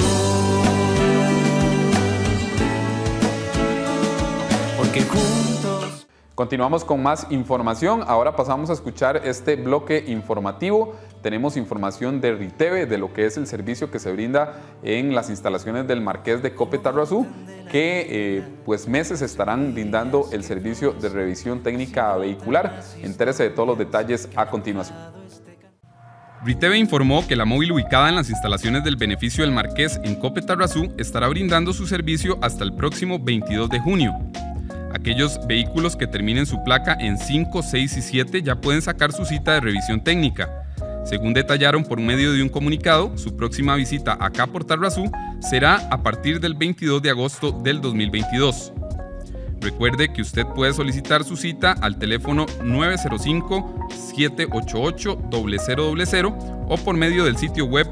Porque juntos. Continuamos con más información. Ahora pasamos a escuchar este bloque informativo. Tenemos información de Riteve, de lo que es el servicio que se brinda en las instalaciones del Marqués de Copetarrazú, que pues meses estarán brindando el servicio de revisión técnica vehicular. Entérese de todos los detalles a continuación. Riteve informó que la móvil ubicada en las instalaciones del Beneficio del Marqués en Copetarrazú estará brindando su servicio hasta el próximo 22 de junio. Aquellos vehículos que terminen su placa en 5, 6 y 7 ya pueden sacar su cita de revisión técnica. Según detallaron por medio de un comunicado, su próxima visita acá por Tarrazú será a partir del 22 de agosto del 2022. Recuerde que usted puede solicitar su cita al teléfono 905-788-0000 o por medio del sitio web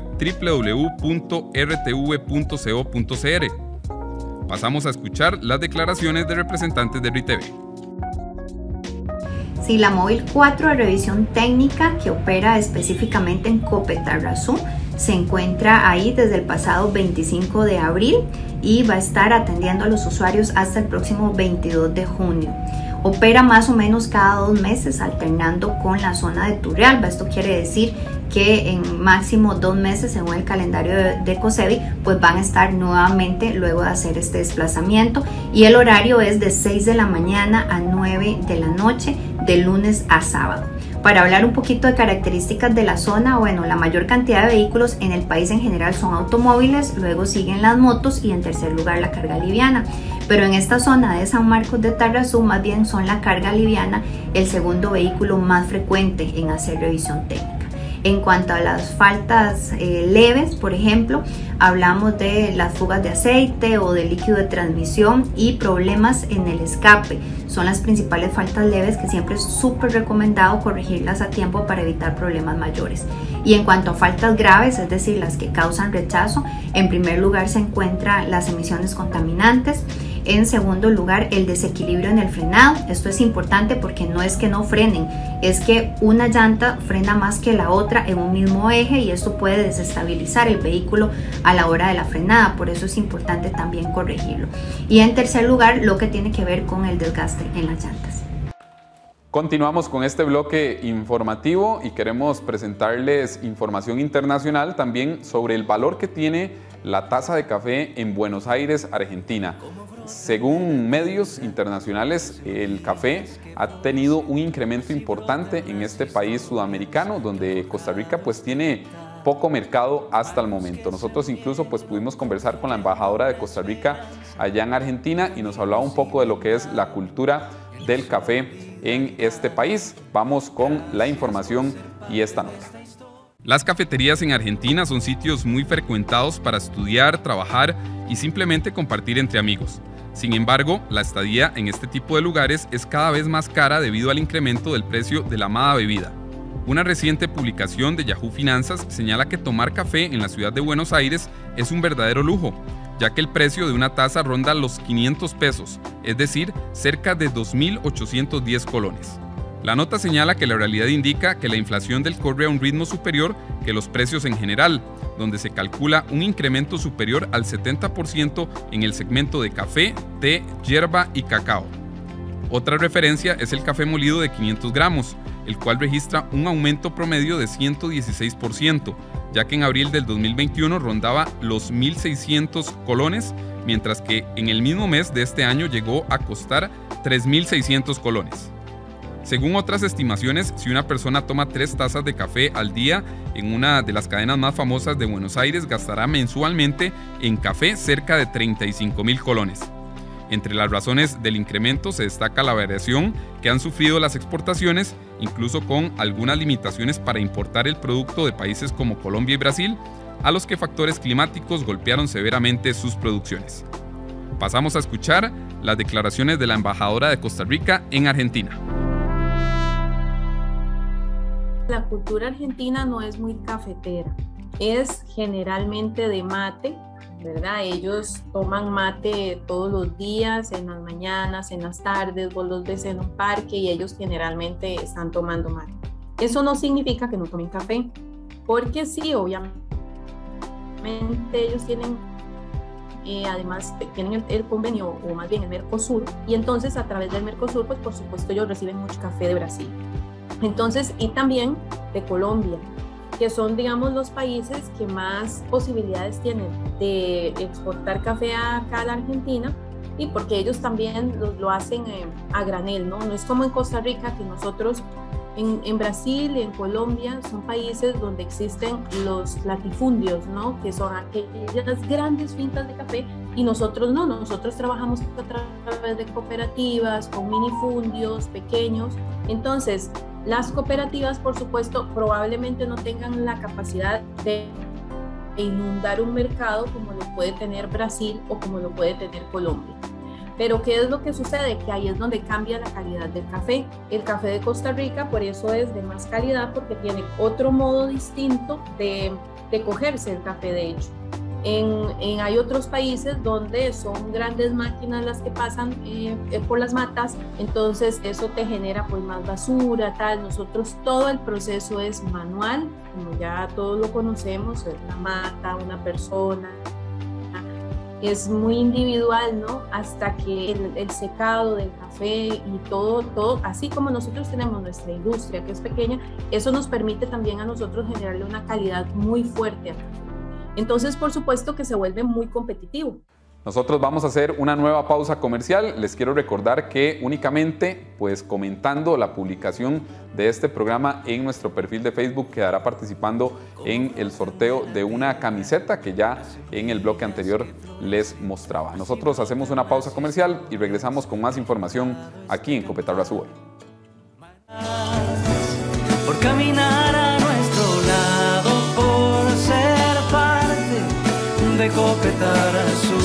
www.rtv.co.cr. Pasamos a escuchar las declaraciones de representantes de Riteve. Sí, la móvil 4 de revisión técnica que opera específicamente en Copetarrazú se encuentra ahí desde el pasado 25 de abril y va a estar atendiendo a los usuarios hasta el próximo 22 de junio. Opera más o menos cada 2 meses alternando con la zona de Turrialba. Esto quiere decir que en máximo 2 meses según el calendario de COSEBI pues van a estar nuevamente luego de hacer este desplazamiento, y el horario es de 6 de la mañana a 9 de la noche de lunes a sábado. Para hablar un poquito de características de la zona, bueno, la mayor cantidad de vehículos en el país en general son automóviles, luego siguen las motos y en tercer lugar la carga liviana. Pero en esta zona de San Marcos de Tarrazú más bien son la carga liviana el segundo vehículo más frecuente en hacer revisión técnica. En cuanto a las faltas leves, por ejemplo, hablamos de las fugas de aceite o de líquido de transmisión y problemas en el escape. Son las principales faltas leves que siempre es súper recomendado corregirlas a tiempo para evitar problemas mayores. Y en cuanto a faltas graves, es decir, las que causan rechazo, en primer lugar se encuentran las emisiones contaminantes. En segundo lugar, el desequilibrio en el frenado. Esto es importante porque no es que no frenen, es que una llanta frena más que la otra en un mismo eje y esto puede desestabilizar el vehículo a la hora de la frenada, por eso es importante también corregirlo. Y en tercer lugar, lo que tiene que ver con el desgaste en las llantas. Continuamos con este bloque informativo y queremos presentarles información internacional también sobre el valor que tiene la taza de café en Buenos Aires, Argentina. Según medios internacionales, el café ha tenido un incremento importante en este país sudamericano, donde Costa Rica pues tiene poco mercado hasta el momento. Nosotros incluso pues pudimos conversar con la embajadora de Costa Rica allá en Argentina y nos hablaba un poco de lo que es la cultura del café en este país. Vamos con la información y esta nota. Las cafeterías en Argentina son sitios muy frecuentados para estudiar, trabajar y simplemente compartir entre amigos. Sin embargo, la estadía en este tipo de lugares es cada vez más cara debido al incremento del precio de la amada bebida. Una reciente publicación de Yahoo Finanzas señala que tomar café en la ciudad de Buenos Aires es un verdadero lujo, ya que el precio de una taza ronda los 500 pesos, es decir, cerca de 2.810 colones. La nota señala que la realidad indica que la inflación corre a un ritmo superior que los precios en general, donde se calcula un incremento superior al 70% en el segmento de café, té, yerba y cacao. Otra referencia es el café molido de 500 gramos, el cual registra un aumento promedio de 116%, ya que en abril del 2021 rondaba los 1.600 colones, mientras que en el mismo mes de este año llegó a costar 3.600 colones. Según otras estimaciones, si una persona toma 3 tazas de café al día en una de las cadenas más famosas de Buenos Aires, gastará mensualmente en café cerca de 35.000 colones. Entre las razones del incremento se destaca la variación que han sufrido las exportaciones, incluso con algunas limitaciones para importar el producto de países como Colombia y Brasil, a los que factores climáticos golpearon severamente sus producciones. Pasamos a escuchar las declaraciones de la embajadora de Costa Rica en Argentina. La cultura argentina no es muy cafetera, es generalmente de mate, ¿verdad? Ellos toman mate todos los días, en las mañanas, en las tardes, vos los ves en un parque y ellos generalmente están tomando mate. Eso no significa que no tomen café, porque sí, obviamente ellos tienen, además tienen el convenio, o más bien el Mercosur, y entonces a través del Mercosur, pues por supuesto ellos reciben mucho café de Brasil. Entonces, y también de Colombia, que son, digamos, los países que más posibilidades tienen de exportar café acá a la Argentina, y porque ellos también lo hacen a granel, ¿no? No es como en Costa Rica, que nosotros en Brasil y en Colombia son países donde existen los latifundios, ¿no? Que son aquellas grandes fincas de café, y nosotros no, nosotros trabajamos a través de cooperativas, con minifundios pequeños. Entonces, las cooperativas, por supuesto, probablemente no tengan la capacidad de inundar un mercado como lo puede tener Brasil o como lo puede tener Colombia. Pero ¿qué es lo que sucede? Que ahí es donde cambia la calidad del café. El café de Costa Rica, por eso es de más calidad, porque tiene otro modo distinto de cogerse el café, de hecho. Hay otros países donde son grandes máquinas las que pasan por las matas, entonces eso te genera pues más basura, tal. Nosotros todo el proceso es manual, como ya todos lo conocemos, es una mata, una persona, es muy individual, ¿no? Hasta que el secado del café y todo, así como nosotros tenemos nuestra industria que es pequeña, eso nos permite también a nosotros generarle una calidad muy fuerte al café. Entonces, por supuesto que se vuelve muy competitivo. Nosotros vamos a hacer una nueva pausa comercial. Les quiero recordar que únicamente, pues comentando la publicación de este programa en nuestro perfil de Facebook, quedará participando en el sorteo de una camiseta que ya en el bloque anterior les mostraba. Nosotros hacemos una pausa comercial y regresamos con más información aquí en Copetarrazú Hoy. Por caminar a nuestro lado, por ser parte de Copetarrazú.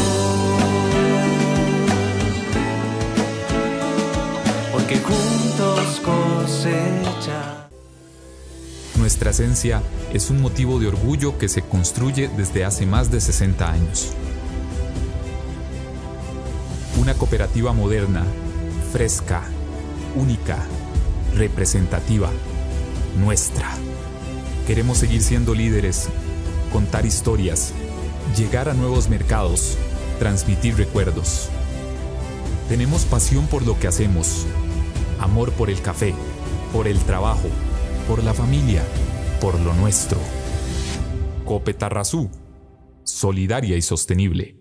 Porque juntos cosecha. Nuestra esencia es un motivo de orgullo que se construye desde hace más de 60 años. Una cooperativa moderna, fresca, única, representativa, nuestra. Queremos seguir siendo líderes, contar historias, llegar a nuevos mercados, transmitir recuerdos. Tenemos pasión por lo que hacemos, amor por el café, por el trabajo, por la familia, por lo nuestro. Copetarrazú, solidaria y sostenible.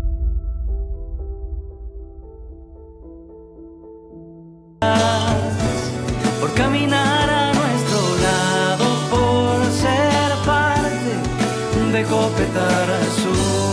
Por caminar a nuestro lado, por ser parte de Copetarrazú.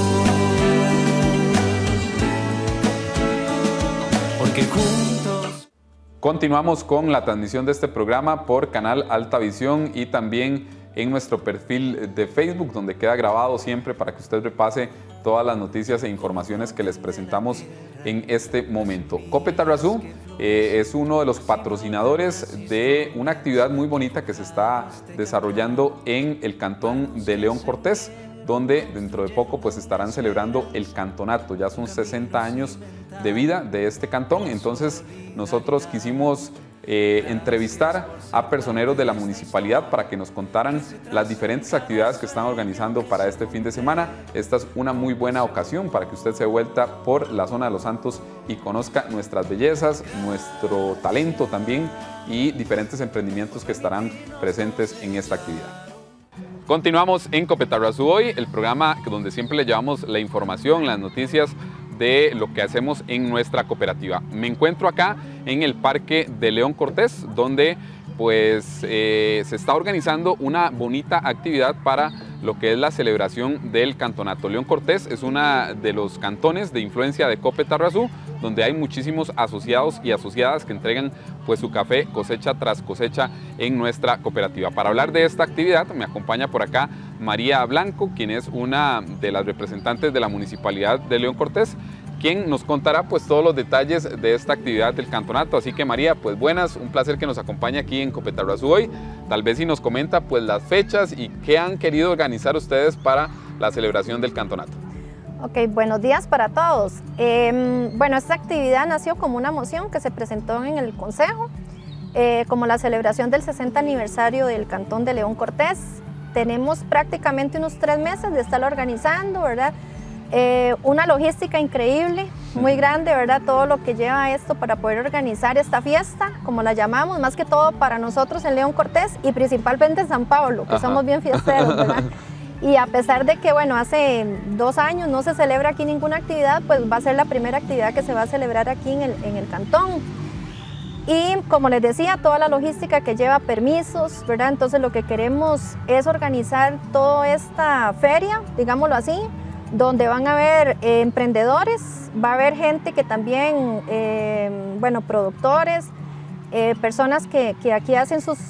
Porque juntos... Continuamos con la transmisión de este programa por Canal Alta Visión y también en nuestro perfil de Facebook, donde queda grabado siempre para que usted repase todas las noticias e informaciones que les presentamos en este momento. Copetarrazú es uno de los patrocinadores de una actividad muy bonita que se está desarrollando en el cantón de León Cortés, donde dentro de poco pues estarán celebrando el cantonato. Ya son 60 años de vida de este cantón, entonces nosotros quisimos entrevistar a personeros de la municipalidad para que nos contaran las diferentes actividades que están organizando para este fin de semana. Esta es una muy buena ocasión para que usted se vuelta por la zona de Los Santos y conozca nuestras bellezas, nuestro talento también y diferentes emprendimientos que estarán presentes en esta actividad. Continuamos en Copetarrazú hoy, el programa donde siempre le llevamos la información, las noticias de lo que hacemos en nuestra cooperativa. Me encuentro acá en el Parque de León Cortés, donde pues se está organizando una bonita actividad para lo que es la celebración del cantonato. León Cortés es uno de los cantones de influencia de Copetarrazú, donde hay muchísimos asociados y asociadas que entregan pues su café cosecha tras cosecha en nuestra cooperativa. Para hablar de esta actividad me acompaña por acá María Blanco, quien es una de las representantes de la Municipalidad de León Cortés, quien nos contará pues todos los detalles de esta actividad del cantonato. Así que María, pues buenas, un placer que nos acompañe aquí en Copetarrazú hoy. Tal vez si nos comenta pues las fechas y qué han querido organizar ustedes para la celebración del cantonato. Ok, buenos días para todos. Bueno, esta actividad nació como una moción que se presentó en el Consejo, como la celebración del 60 aniversario del Cantón de León Cortés. Tenemos prácticamente unos 3 meses de estarlo organizando, ¿verdad? Una logística increíble, muy grande, ¿verdad? Todo lo que lleva esto para poder organizar esta fiesta, como la llamamos, más que todo para nosotros en León Cortés y principalmente en San Pablo, que somos bien fiesteros, ¿verdad? Y a pesar de que, bueno, hace 2 años no se celebra aquí ninguna actividad, pues va a ser la primera actividad que se va a celebrar aquí en el cantón. Y como les decía, toda la logística que lleva permisos, ¿verdad? Entonces lo que queremos es organizar toda esta feria, digámoslo así, donde van a haber emprendedores, va a haber gente que también, bueno, productores, personas que aquí hacen sus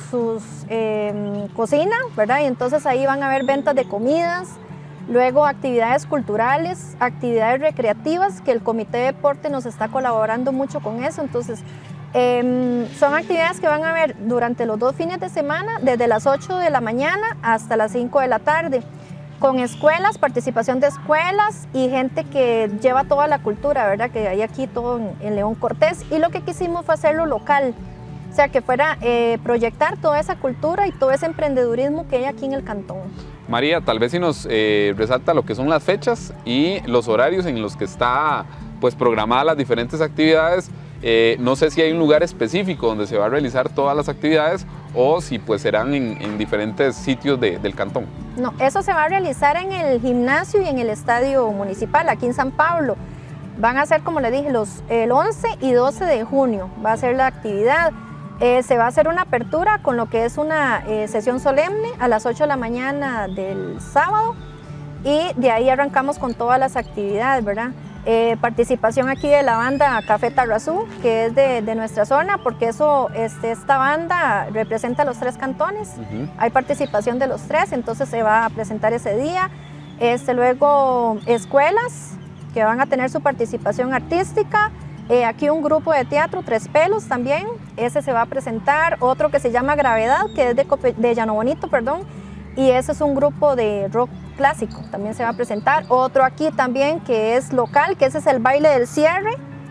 cocina, ¿verdad? Y entonces ahí van a haber ventas de comidas, luego actividades culturales, actividades recreativas, que el Comité de Deporte nos está colaborando mucho con eso. Entonces, son actividades que van a haber durante los 2 fines de semana, desde las 8 de la mañana hasta las 5 de la tarde, con escuelas, participación de escuelas y gente que lleva toda la cultura, ¿verdad? Que hay aquí todo en León Cortés. Y lo que quisimos fue hacerlo local, o sea, que fuera proyectar toda esa cultura y todo ese emprendedurismo que hay aquí en el cantón. María, tal vez si nos resalta lo que son las fechas y los horarios en los que está pues programadas las diferentes actividades. No sé si hay un lugar específico donde se va a realizar todas las actividades o si pues serán en diferentes sitios del cantón. No, eso se va a realizar en el gimnasio y en el estadio municipal, aquí en San Pablo. Van a ser, como les dije, el 11 y 12 de junio va a ser la actividad. Se va a hacer una apertura con lo que es una sesión solemne a las 8 de la mañana del sábado y de ahí arrancamos con todas las actividades, ¿verdad? Participación aquí de la banda Café Tarrazú, que es de nuestra zona, porque esta banda representa a los 3 cantones. Hay participación de los 3, entonces se va a presentar ese día. Luego escuelas que van a tener su participación artística. Aquí un grupo de teatro, 3 Pelos también, ese se va a presentar. Otro que se llama Gravedad, que es de Llano Bonito, perdón, y ese es un grupo de rock clásico, también se va a presentar. Otro aquí también que es local, que ese es el baile del cierre,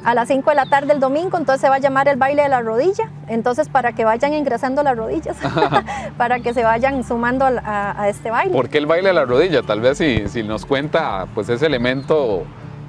a las 5 de la tarde el domingo, entonces se va a llamar el baile de la rodilla, entonces para que vayan ingresando las rodillas, para que se vayan sumando a este baile. ¿Por qué el baile de la rodilla? Tal vez si nos cuenta pues ese elemento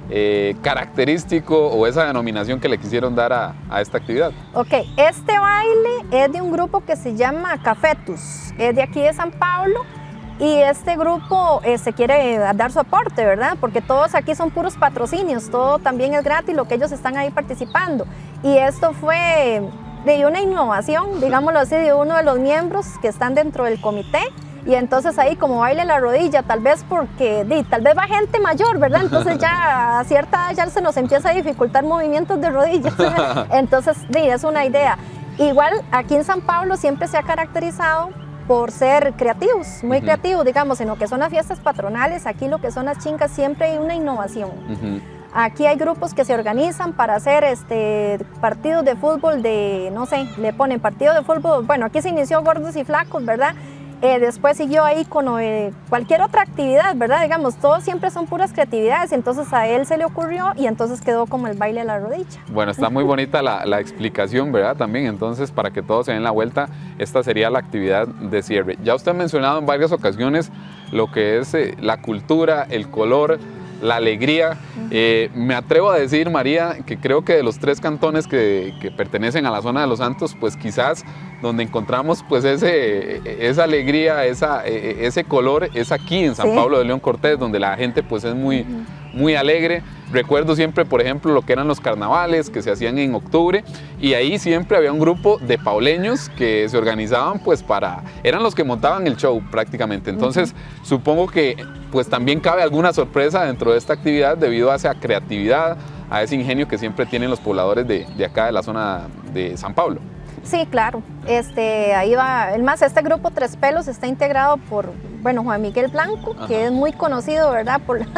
característico o esa denominación que le quisieron dar a esta actividad. Ok, este baile es de un grupo que se llama Cafetus, es de aquí de San Pablo, y este grupo se quiere dar su aporte, ¿verdad? Porque todos aquí son puros patrocinios, todo también es gratis lo que ellos están ahí participando. Y esto fue de una innovación, digámoslo así, de uno de los miembros que están dentro del comité. Y entonces ahí como baile la rodilla, tal vez porque tal vez va gente mayor, ¿verdad? Entonces ya a cierta edad ya se nos empieza a dificultar movimientos de rodillas. Entonces es una idea. Igual aquí en San Pablo siempre se ha caracterizado por ser creativos, muy creativos, digamos, en lo que son las fiestas patronales, aquí lo que son las chincas siempre hay una innovación. Aquí hay grupos que se organizan para hacer partidos de fútbol no sé, le ponen partidos de fútbol, bueno, aquí se inició gordos y flacos, ¿verdad? Después siguió ahí con cualquier otra actividad, ¿verdad? Digamos, todos siempre son puras creatividades, entonces a él se le ocurrió y entonces quedó como el baile de la rodilla. Bueno, está muy bonita la explicación, ¿verdad? También, entonces, para que todos se den la vuelta, esta sería la actividad de cierre. Ya usted ha mencionado en varias ocasiones lo que es la cultura, el color, la alegría. Me atrevo a decir, María, que creo que de los 3 cantones que pertenecen a la zona de Los Santos, pues quizás donde encontramos pues esa alegría, ese color, es aquí en San Pablo de León Cortés, donde la gente pues es muy alegre. Recuerdo siempre, por ejemplo, lo que eran los carnavales que se hacían en octubre, y ahí siempre había un grupo de pauleños que se organizaban pues eran los que montaban el show prácticamente. Entonces supongo que pues también cabe alguna sorpresa dentro de esta actividad debido a esa creatividad, a ese ingenio que siempre tienen los pobladores de acá de la zona de San Pablo. Sí, claro. Ahí va. Además, este grupo Tres Pelos está integrado por, Juan Miguel Blanco, que es muy conocido, ¿verdad?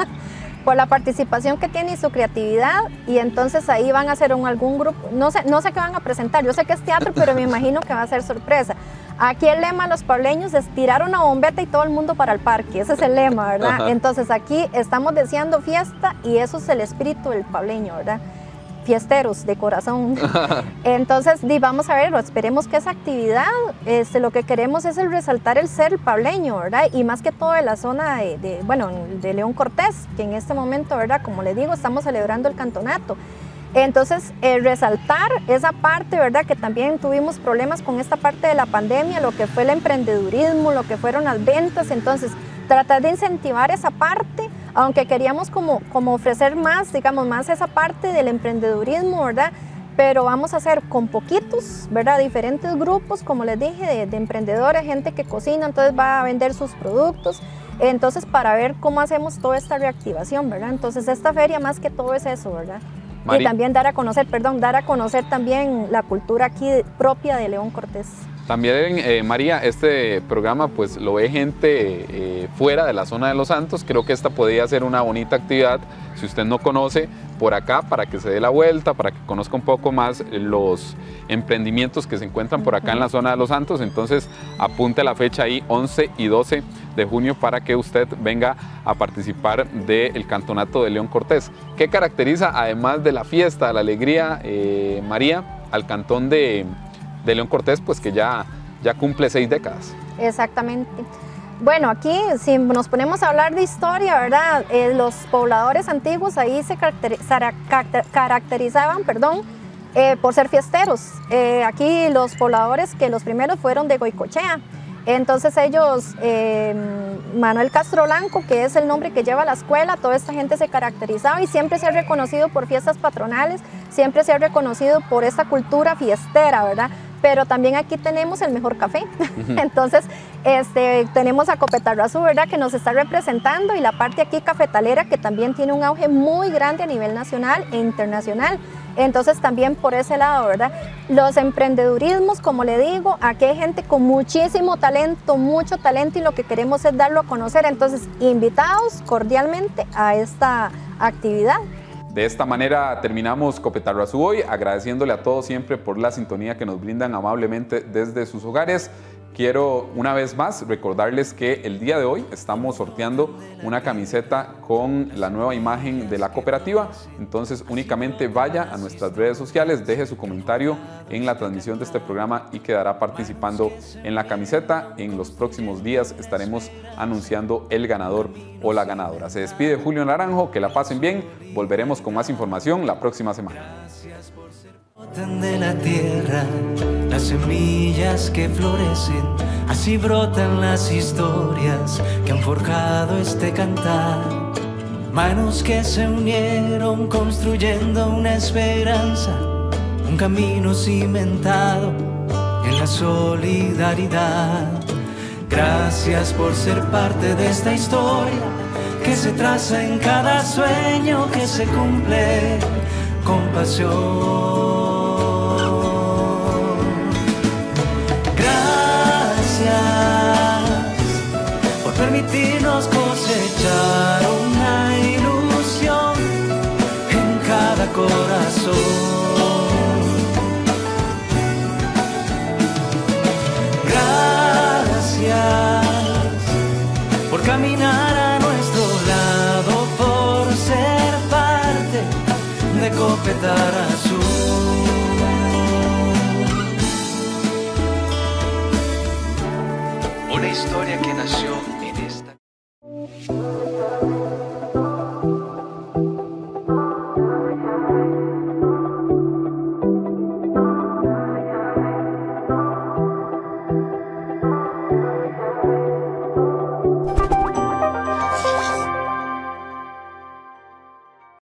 Por la participación que tiene y su creatividad, y entonces ahí van a hacer algún grupo, no sé qué van a presentar, yo sé que es teatro, pero me imagino que va a ser sorpresa. Aquí el lema de los pableños es tirar una bombeta y todo el mundo para el parque, ese es el lema, ¿verdad? Entonces aquí estamos deseando fiesta y eso es el espíritu del pableño, ¿verdad? Fiesteros de corazón. Entonces vamos a ver, esperemos que esa actividad, lo que queremos es resaltar el ser pableño, ¿verdad? Y más que todo de la zona de León Cortés, que en este momento, ¿verdad? Como le digo, estamos celebrando el campeonato. Entonces, resaltar esa parte, ¿verdad? Que también tuvimos problemas con esta parte de la pandemia, lo que fue el emprendedurismo, lo que fueron las ventas, entonces tratar de incentivar esa parte, aunque queríamos como ofrecer más, digamos, más esa parte del emprendedurismo, ¿verdad? Pero vamos a hacer con poquitos, ¿verdad? Diferentes grupos, como les dije, de emprendedores, gente que cocina, entonces va a vender sus productos. Entonces, para ver cómo hacemos toda esta reactivación, ¿verdad? Entonces, esta feria más que todo es eso, ¿verdad? Y también dar a conocer también la cultura aquí propia de León Cortés. También, María, este programa pues lo ve gente fuera de la zona de Los Santos. Creo que esta podría ser una bonita actividad, si usted no conoce, por acá, para que se dé la vuelta, para que conozca un poco más los emprendimientos que se encuentran por acá en la zona de Los Santos. Entonces, apunte la fecha ahí, 11 y 12 de junio, para que usted venga a participar del Campeonato de León Cortés. ¿Qué caracteriza, además de la fiesta, de la alegría, María, al cantón de León Cortés, pues que ya cumple 6 décadas? Exactamente. Bueno, aquí si nos ponemos a hablar de historia, ¿verdad? Los pobladores antiguos ahí se caracterizaban, por ser fiesteros. Aquí los pobladores que los primeros fueron de Goicochea. Entonces ellos, Manuel Castro Blanco, que es el nombre que lleva la escuela, toda esta gente se caracterizaba y siempre se ha reconocido por fiestas patronales, siempre se ha reconocido por esta cultura fiestera, ¿verdad? Pero también aquí tenemos el mejor café. Entonces, tenemos a Copetarrazú, ¿verdad? Que nos está representando, y la parte aquí cafetalera, que también tiene un auge muy grande a nivel nacional e internacional. Entonces, también por ese lado, ¿verdad? Los emprendedurismos, como le digo, aquí hay gente con muchísimo talento, mucho talento, y lo que queremos es darlo a conocer. Entonces, invitados cordialmente a esta actividad. De esta manera terminamos Copetarrazú hoy, agradeciéndole a todos siempre por la sintonía que nos brindan amablemente desde sus hogares. Quiero una vez más recordarles que el día de hoy estamos sorteando una camiseta con la nueva imagen de la cooperativa. Entonces únicamente vaya a nuestras redes sociales, deje su comentario en la transmisión de este programa y quedará participando en la camiseta. En los próximos días estaremos anunciando el ganador o la ganadora. Se despide Julio Naranjo, que la pasen bien. Volveremos con más información la próxima semana. De la tierra, las semillas que florecen, así brotan las historias que han forjado este cantar. Manos que se unieron construyendo una esperanza, un camino cimentado en la solidaridad. Gracias por ser parte de esta historia que se traza en cada sueño que se cumple con pasión. Por permitirnos cosechar una ilusión en cada corazón. Gracias por caminar a nuestro lado, por ser parte de Copetarrazú. Una historia que nació